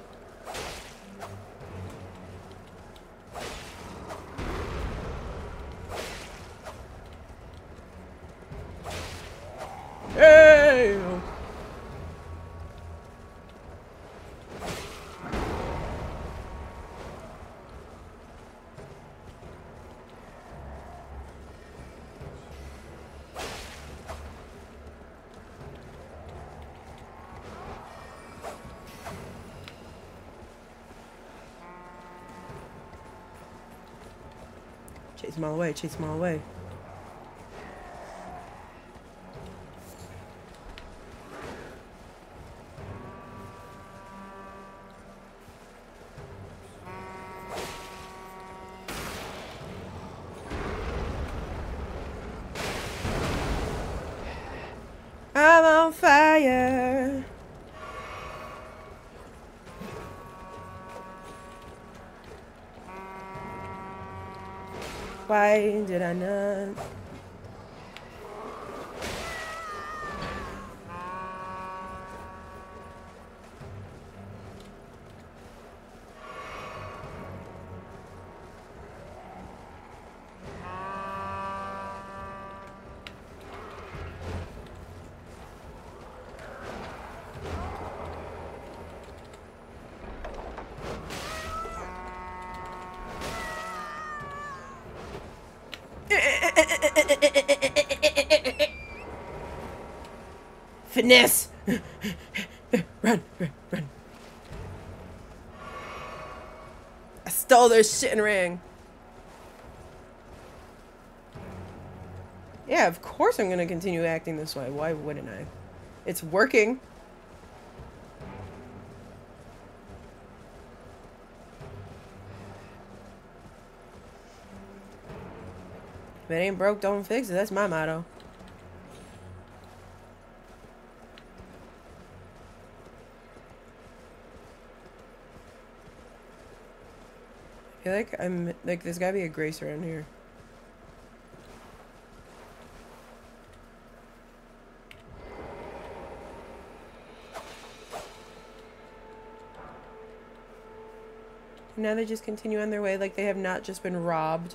Hey. Chase them all away, chase them all away. I'm on fire. Why did I not? Finesse! Run, run, run. I stole their shitting ring. Yeah, of course I'm gonna continue acting this way. Why wouldn't I? It's working. If it ain't broke, don't fix it. That's my motto. I feel like I'm like there's gotta be a grace around here. Now they just continue on their way like they have not just been robbed.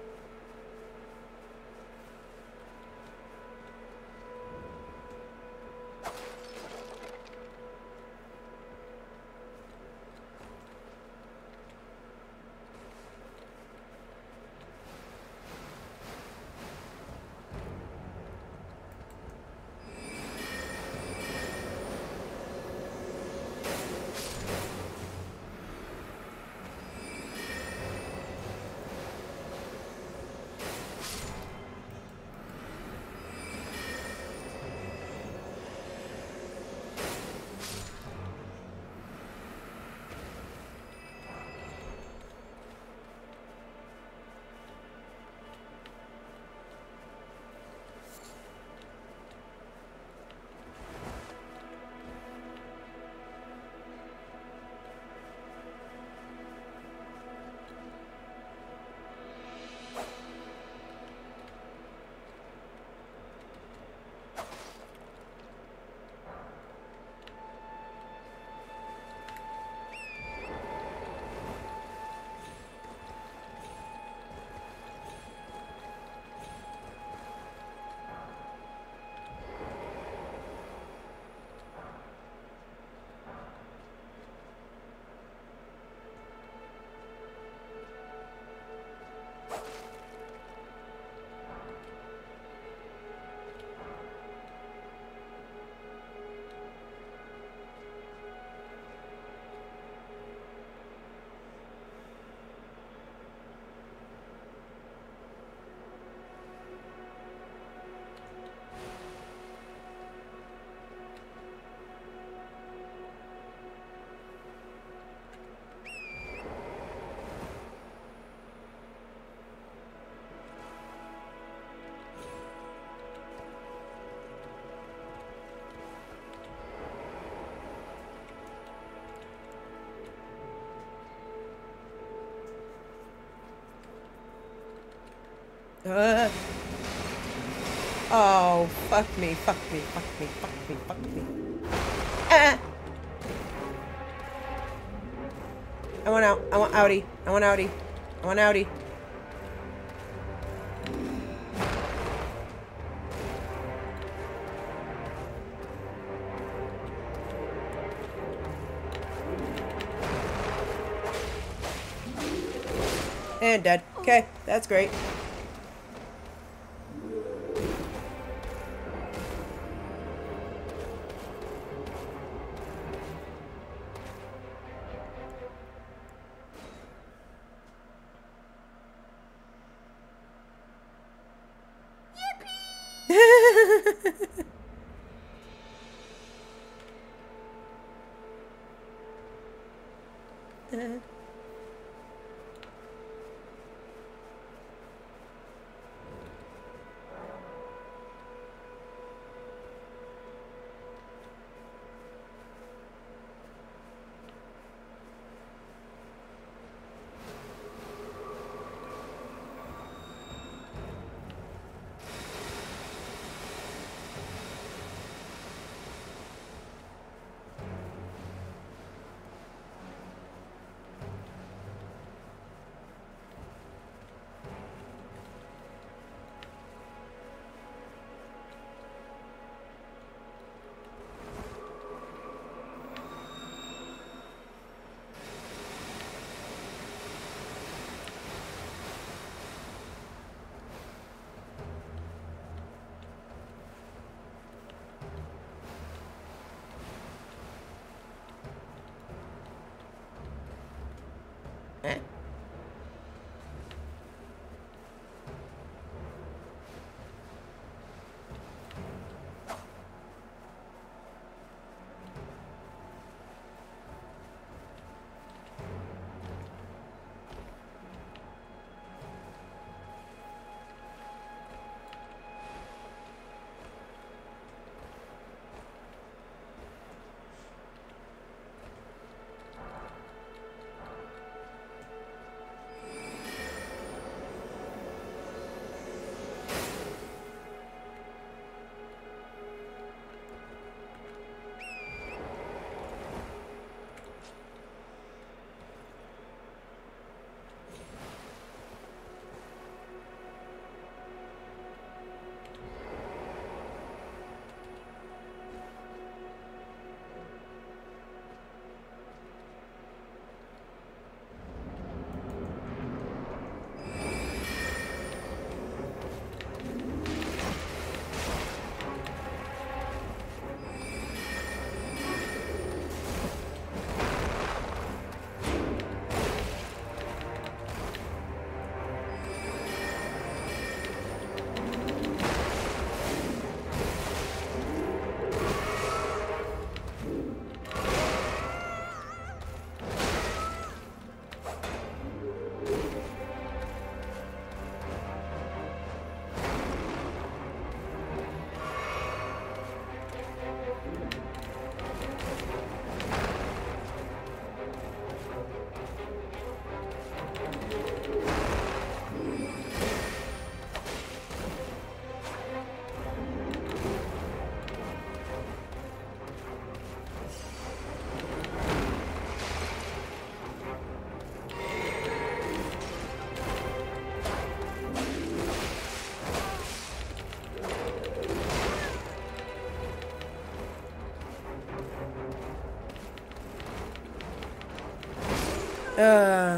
Uh. Oh, fuck me, fuck me, fuck me, fuck me, fuck me. Ah! I want out. I want outie. I want outie. I want outie. And dead. Okay, that's great. Uh.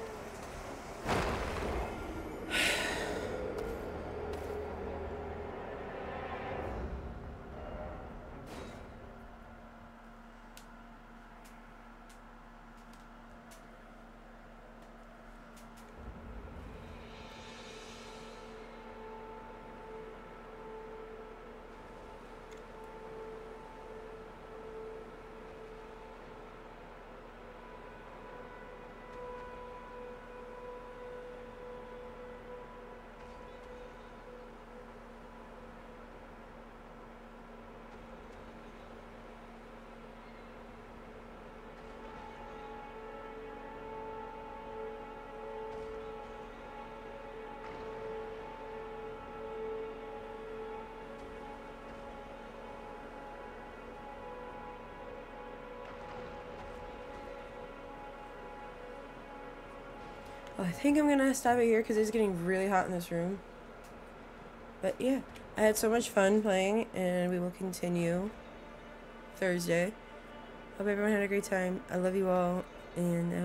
Well, I think I'm gonna stop it here because it's getting really hot in this room. But yeah, I had so much fun playing, and we will continue Thursday. Hope everyone had a great time. I love you all, and I